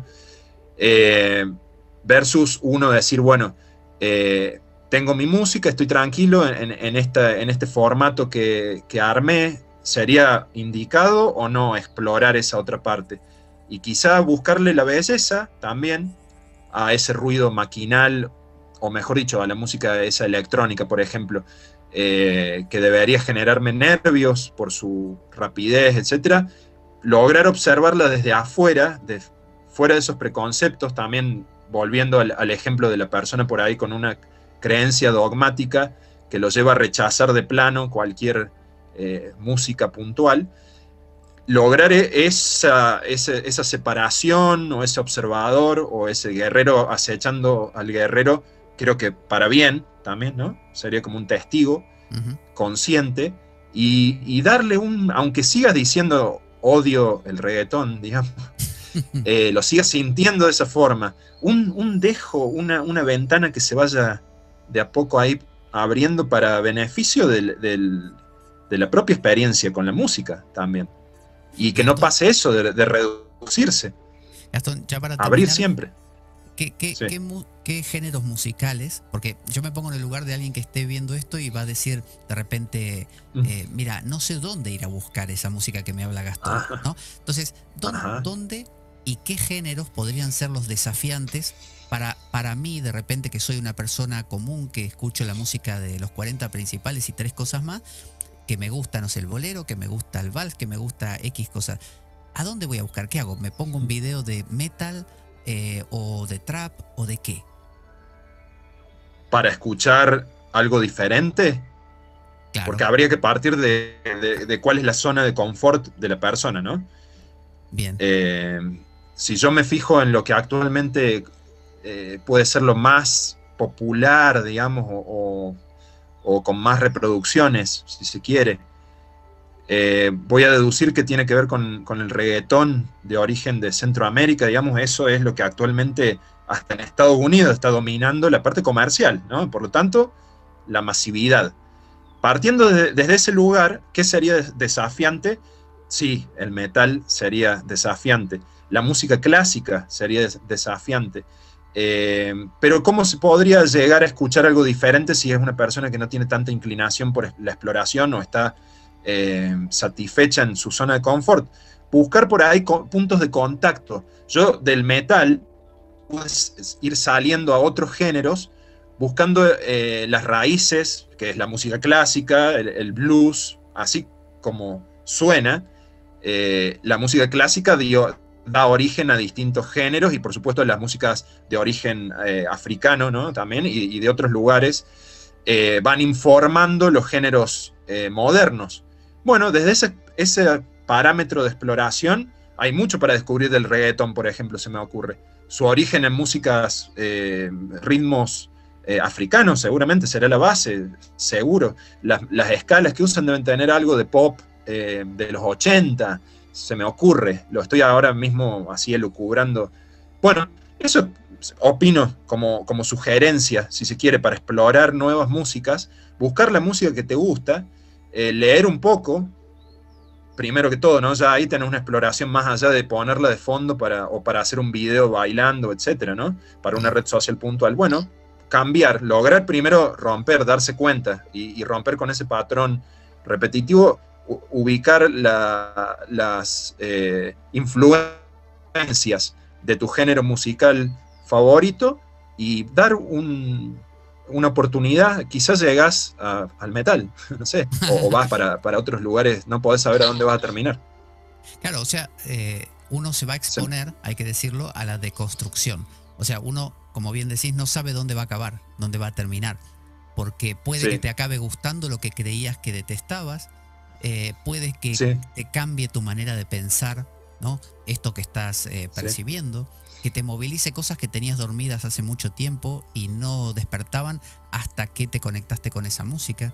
eh, versus uno decir, bueno, eh, tengo mi música, estoy tranquilo en, en, esta, en este formato que, que armé, ¿sería indicado o no explorar esa otra parte? Y quizá buscarle la belleza también a ese ruido maquinal, o mejor dicho, a la música esa electrónica, por ejemplo, eh, que debería generarme nervios por su rapidez, etcétera, lograr observarla desde afuera, de, fuera de esos preconceptos, también volviendo al, al ejemplo de la persona por ahí con una creencia dogmática que lo lleva a rechazar de plano cualquier eh, música puntual, lograr esa, esa, esa separación o ese observador o ese guerrero acechando al guerrero, creo que para bien también, ¿no? Sería como un testigo uh-huh. consciente y, y darle un, aunque sigas diciendo odio el reggaetón, digamos, eh, lo sigas sintiendo de esa forma, un, un dejo, una, una ventana que se vaya de a poco ahí abriendo para beneficio del, del, de la propia experiencia con la música también. Y que no pase eso de, de reducirse. Gastón, ya para terminar, abrir siempre. ¿Qué, qué, sí. qué, ¿Qué géneros musicales? Porque yo me pongo en el lugar de alguien que esté viendo esto y va a decir de repente, mm. eh, mira, no sé dónde ir a buscar esa música que me habla Gastón, ¿no? Entonces, ¿dónde, ¿dónde y qué géneros podrían ser los desafiantes para, para mí, de repente, que soy una persona común que escucho la música de los cuarenta principales y tres cosas más, que me gusta, no sé, el bolero, que me gusta el vals, que me gusta X cosas? ¿A dónde voy a buscar? ¿Qué hago? ¿Me pongo un video de metal eh, o de trap o de qué? ¿Para escuchar algo diferente? Claro. Porque habría que partir de, de, de cuál es la zona de confort de la persona, ¿no? Bien. Eh, si yo me fijo en lo que actualmente eh, puede ser lo más popular, digamos, o, o o con más reproducciones, si se quiere, eh, voy a deducir que tiene que ver con, con el reggaetón de origen de Centroamérica, digamos, eso es lo que actualmente hasta en Estados Unidos está dominando la parte comercial, ¿no? Por lo tanto, la masividad. Partiendo de, desde ese lugar, ¿qué sería desafiante? Sí, el metal sería desafiante, la música clásica sería des desafiante. Eh, pero ¿cómo se podría llegar a escuchar algo diferente si es una persona que no tiene tanta inclinación por la exploración o está eh, satisfecha en su zona de confort? Buscar por ahí puntos de contacto. Yo del metal puedes ir saliendo a otros géneros buscando eh, las raíces, que es la música clásica, el, el blues, así como suena, eh, la música clásica dio, da origen a distintos géneros y por supuesto las músicas de origen eh, africano, ¿no? También, y, y de otros lugares, eh, van informando los géneros eh, modernos. Bueno, desde ese, ese parámetro de exploración hay mucho para descubrir del reggaetón, por ejemplo, se me ocurre. Su origen en músicas, eh, ritmos eh, africanos, seguramente será la base, seguro. Las, las escalas que usan deben tener algo de pop eh, de los ochenta, se me ocurre. Lo estoy ahora mismo así elucubrando. Bueno, eso opino como, como sugerencia, si se quiere, para explorar nuevas músicas, buscar la música que te gusta, eh, leer un poco, primero que todo, ¿no? Ya ahí tenés una exploración más allá de ponerla de fondo para, o para hacer un video bailando, etcétera, ¿no? Para una red social puntual. Bueno, cambiar, lograr primero romper, darse cuenta y, y romper con ese patrón repetitivo, ubicar la, las eh, influencias de tu género musical favorito y dar un, una oportunidad. Quizás llegas a, al metal, no sé, o, o vas para, para otros lugares, no podés saber a dónde vas a terminar. Claro, o sea, eh, uno se va a exponer, sí, hay que decirlo, a la deconstrucción. O sea, uno, como bien decís, no sabe dónde va a acabar, dónde va a terminar, porque puede sí. que te acabe gustando lo que creías que detestabas, eh, puede que sí. te cambie tu manera de pensar, ¿no? Esto que estás eh, percibiendo, sí. que te movilice cosas que tenías dormidas hace mucho tiempo y no despertaban hasta que te conectaste con esa música.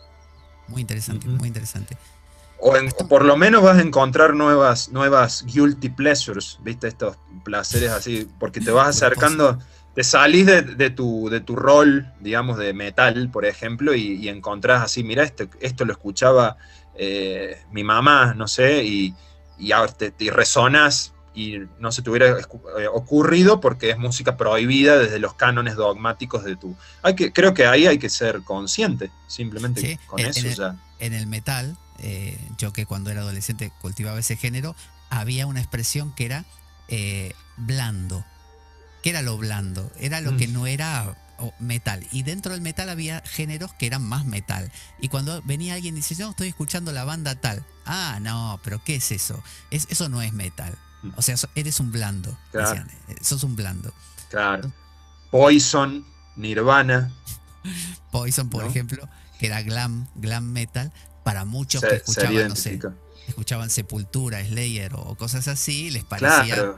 Muy interesante, uh-huh. muy interesante. O, en, o por lo menos vas a encontrar nuevas, nuevas guilty pleasures, ¿viste? Estos placeres así, porque te vas acercando, te salís de, de, tu, de tu rol, digamos, de metal, por ejemplo, y, y encontrás así, mira, esto, esto lo escuchaba eh, mi mamá, no sé, y, y ahora te, te resonas y no se te hubiera ocurrido porque es música prohibida desde los cánones dogmáticos de tu... Hay que, creo que ahí hay que ser consciente, simplemente sí, con en, eso en el, ya. En el metal... Eh, yo que cuando era adolescente cultivaba ese género, había una expresión que era eh, blando. ¿Qué era lo blando? Era lo mm. que no era oh, metal. Y dentro del metal había géneros que eran más metal. Y cuando venía alguien y dice, yo estoy escuchando la banda tal. Ah, no, pero ¿qué es eso? Es, eso no es metal. O sea, eres un blando. Claro. Decían, sos un blando. Claro. Poison, Nirvana. Poison, por ¿no? ejemplo, que era glam, glam metal. Para muchos se, que escuchaban, no sé, escuchaban Sepultura, Slayer o cosas así, les parecía... Claro.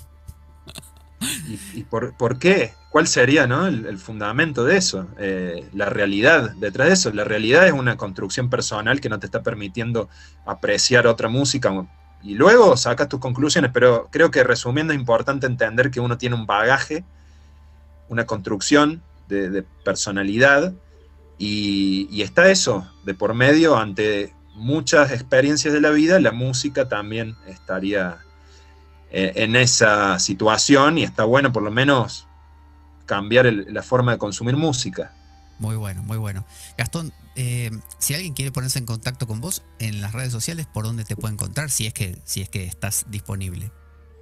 ¿Y, y por, por qué? ¿Cuál sería, no, el, el fundamento de eso? Eh, la realidad detrás de eso. La realidad es una construcción personal que no te está permitiendo apreciar otra música. Y luego sacas tus conclusiones, pero creo que resumiendo es importante entender que uno tiene un bagaje, una construcción de, de personalidad. Y, y está eso, de por medio, ante muchas experiencias de la vida, la música también estaría eh, en esa situación y está bueno por lo menos cambiar el, la forma de consumir música. Muy bueno, muy bueno. Gastón, eh, si alguien quiere ponerse en contacto con vos en las redes sociales, ¿por dónde te puede encontrar si es que, si es que estás disponible?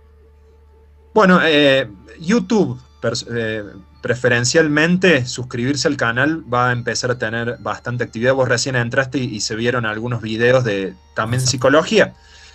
Bueno, eh, YouTube, eh, preferencialmente suscribirse al canal, va a empezar a tener bastante actividad. Vos recién entraste y, y se vieron algunos videos de también psicología.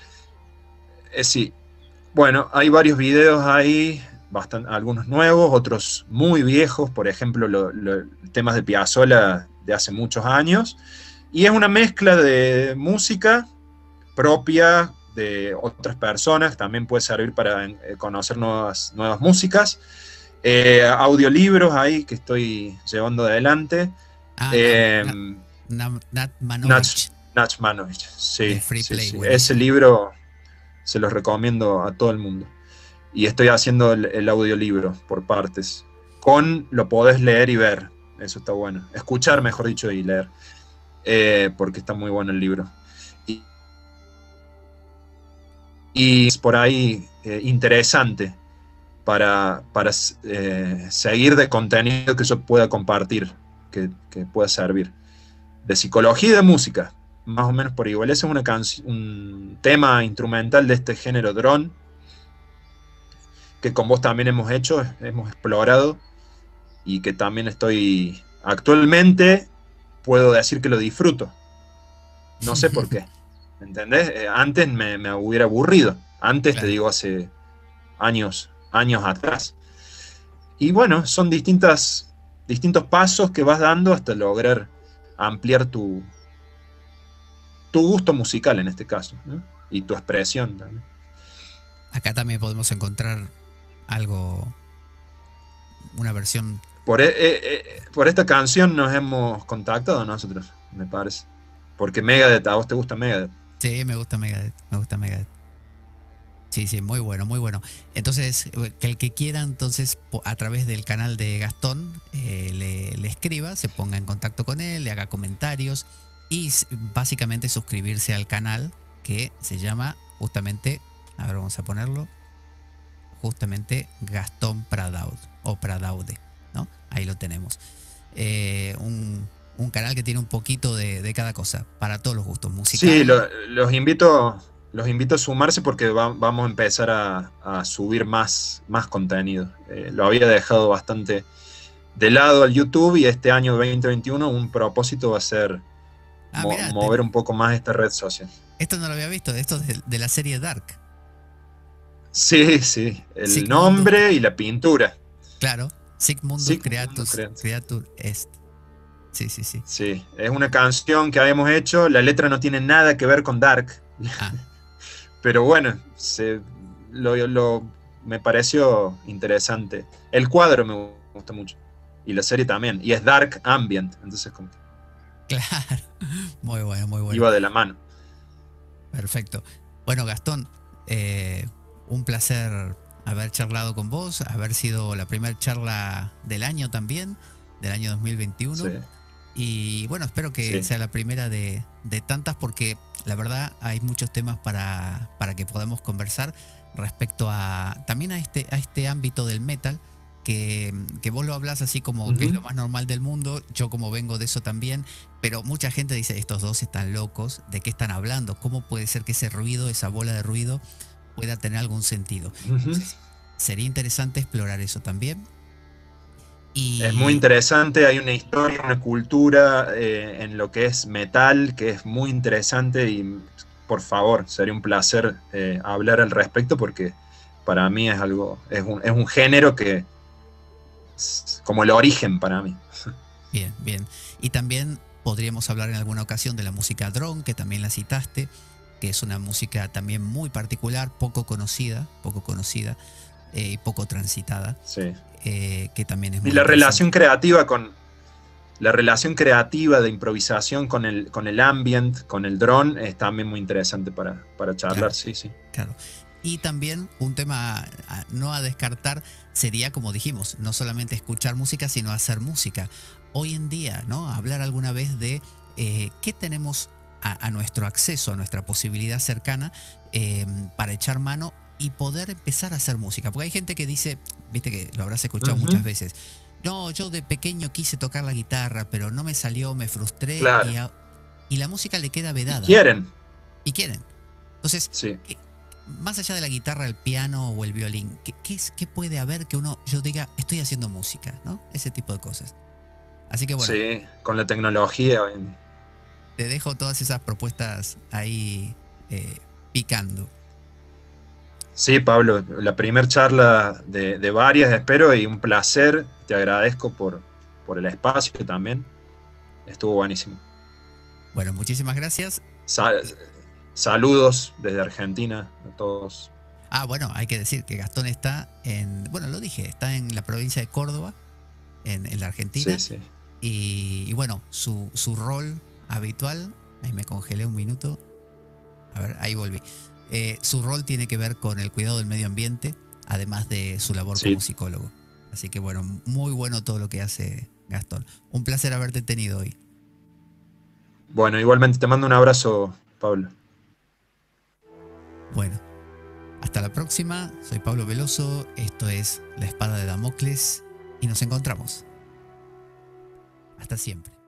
Eh, sí, bueno, hay varios videos ahí, bastante, algunos nuevos, otros muy viejos, por ejemplo, lo, lo, temas de Piazzolla de hace muchos años. Y es una mezcla de música propia de otras personas, también puede servir para eh, conocer nuevas, nuevas músicas. Eh, audiolibros ahí que estoy llevando adelante. Ah, eh, Nat Manovich. Nat Manovich, sí, Free sí, Play, sí. Bueno. Ese libro se los recomiendo a todo el mundo. Y estoy haciendo el, el audiolibro por partes. Con lo podés leer y ver, eso está bueno. Escuchar, mejor dicho, y leer. Eh, porque está muy bueno el libro. Y, y es por ahí eh, interesante para, para eh, seguir de contenido que yo pueda compartir, que, que pueda servir. De psicología y de música, más o menos por igual. Ese es una un tema instrumental de este género drone, que con vos también hemos hecho, hemos explorado, y que también estoy, actualmente puedo decir que lo disfruto. No sé por qué, ¿entendés? Eh, antes me, me hubiera aburrido, antes Claro. te digo hace años, años atrás. Y bueno, son distintas, distintos pasos que vas dando hasta lograr ampliar tu, tu gusto musical en este caso, ¿no? Y tu expresión también. Acá también podemos encontrar algo, una versión. Por, e- e- e- por esta canción nos hemos contactado nosotros, me parece. Porque Megadeth, ¿a vos te gusta Megadeth? Sí, me gusta Megadeth, me gusta Megadeth. Sí, sí, muy bueno, muy bueno. Entonces, que el que quiera, entonces, po- a través del canal de Gastón, eh, le, le escriba, se ponga en contacto con él, le haga comentarios y s- básicamente suscribirse al canal que se llama justamente, a ver, vamos a ponerlo, justamente Gastón Pradaud o Pradaude, ¿no? Ahí lo tenemos. Eh, un, un canal que tiene un poquito de, de cada cosa, para todos los gustos, Sí, musical. lo- los invito, los invito a sumarse porque va- vamos a empezar a, a subir más, más contenido. Eh, lo había dejado bastante de lado al YouTube y este año veinte veintiuno un propósito va a ser Ah, mo- mira, te- mover un poco más esta red social. esto no lo había visto, esto es de, de la serie Dark. Sí, sí, el Sigmundus, nombre y la pintura. claro, Sigmundus Sigmundo Creatus, Creatus. Creatur Est. Sí, sí, sí. Sí, es una canción que habíamos hecho, la letra no tiene nada que ver con Dark, Ah, pero bueno, se, lo, lo- me pareció interesante. El cuadro me gusta mucho, y la serie también, y es Dark Ambient, entonces como que claro. Muy bueno, muy bueno. iba de la mano. Perfecto. Bueno, Gastón, eh, un placer haber charlado con vos, haber sido la primera charla del año también, del año dos mil veintiuno. Sí, Y bueno, espero que sí. sea la primera de, de tantas porque la verdad hay muchos temas para, para que podamos conversar respecto a también a este, a este ámbito del metal que, que vos lo hablas así como que es lo Ujú. más normal del mundo, yo como vengo de eso también, pero mucha gente dice, estos dos están locos, ¿de qué están hablando? ¿Cómo puede ser que ese ruido, esa bola de ruido pueda tener algún sentido? Ujú. Entonces, sería interesante explorar eso también. Es muy Y interesante, hay una historia, una cultura eh, en lo que es metal que es muy interesante y por favor, sería un placer eh, hablar al respecto porque para mí es algo, es un, es un género que es como el origen para mí. bien, bien. Y también podríamos hablar en alguna ocasión de la música drone, que también la citaste, que es una música también muy particular, poco conocida, poco conocida eh, y poco transitada, Sí. eh, que también es Y muy la interesante. relación creativa con la relación creativa de improvisación con el, con el ambient, con el drone, es también muy interesante para, para charlar, Claro, sí, sí. claro. Y también un tema a- no a descartar sería, como dijimos, no solamente escuchar música, sino hacer música. Hoy en día, ¿no? Hablar alguna vez de eh, qué tenemos a, a nuestro acceso, a nuestra posibilidad cercana eh, para echar mano y poder empezar a hacer música. Porque hay gente que dice, viste que lo habrás escuchado Ujú. muchas veces, no, yo de pequeño quise tocar la guitarra, pero no me salió, me frustré y, Claro. a- y la música le queda Y vedada quieren, y quieren. Entonces, sí. ¿qué- más allá de la guitarra, el piano o el violín, ¿qué, qué es, qué puede haber que uno, yo diga, estoy haciendo música, ¿no? Ese tipo de cosas. Así que bueno, Sí, con la tecnología. te dejo todas esas propuestas ahí eh, picando. Sí, Pablo, la primera charla de, de varias, espero, y un placer. Te agradezco por, por el espacio también. Estuvo buenísimo. Bueno, muchísimas gracias. Sa- saludos desde Argentina a todos. Ah, bueno, hay que decir que Gastón está en, bueno, lo dije, está en la provincia de Córdoba, en, en la Argentina. Sí, sí. Y, y bueno, su, su rol habitual, ahí me congelé un minuto, a ver, ahí volví. Eh, su rol tiene que ver con el cuidado del medio ambiente, además de su labor Sí. como psicólogo. Así que bueno, muy bueno todo lo que hace Gastón. Un placer haberte tenido hoy. Bueno, igualmente te mando un abrazo, Pablo. Bueno, hasta la próxima. Soy Pablo Veloso, esto es La Espada de Damocles y nos encontramos. Hasta siempre.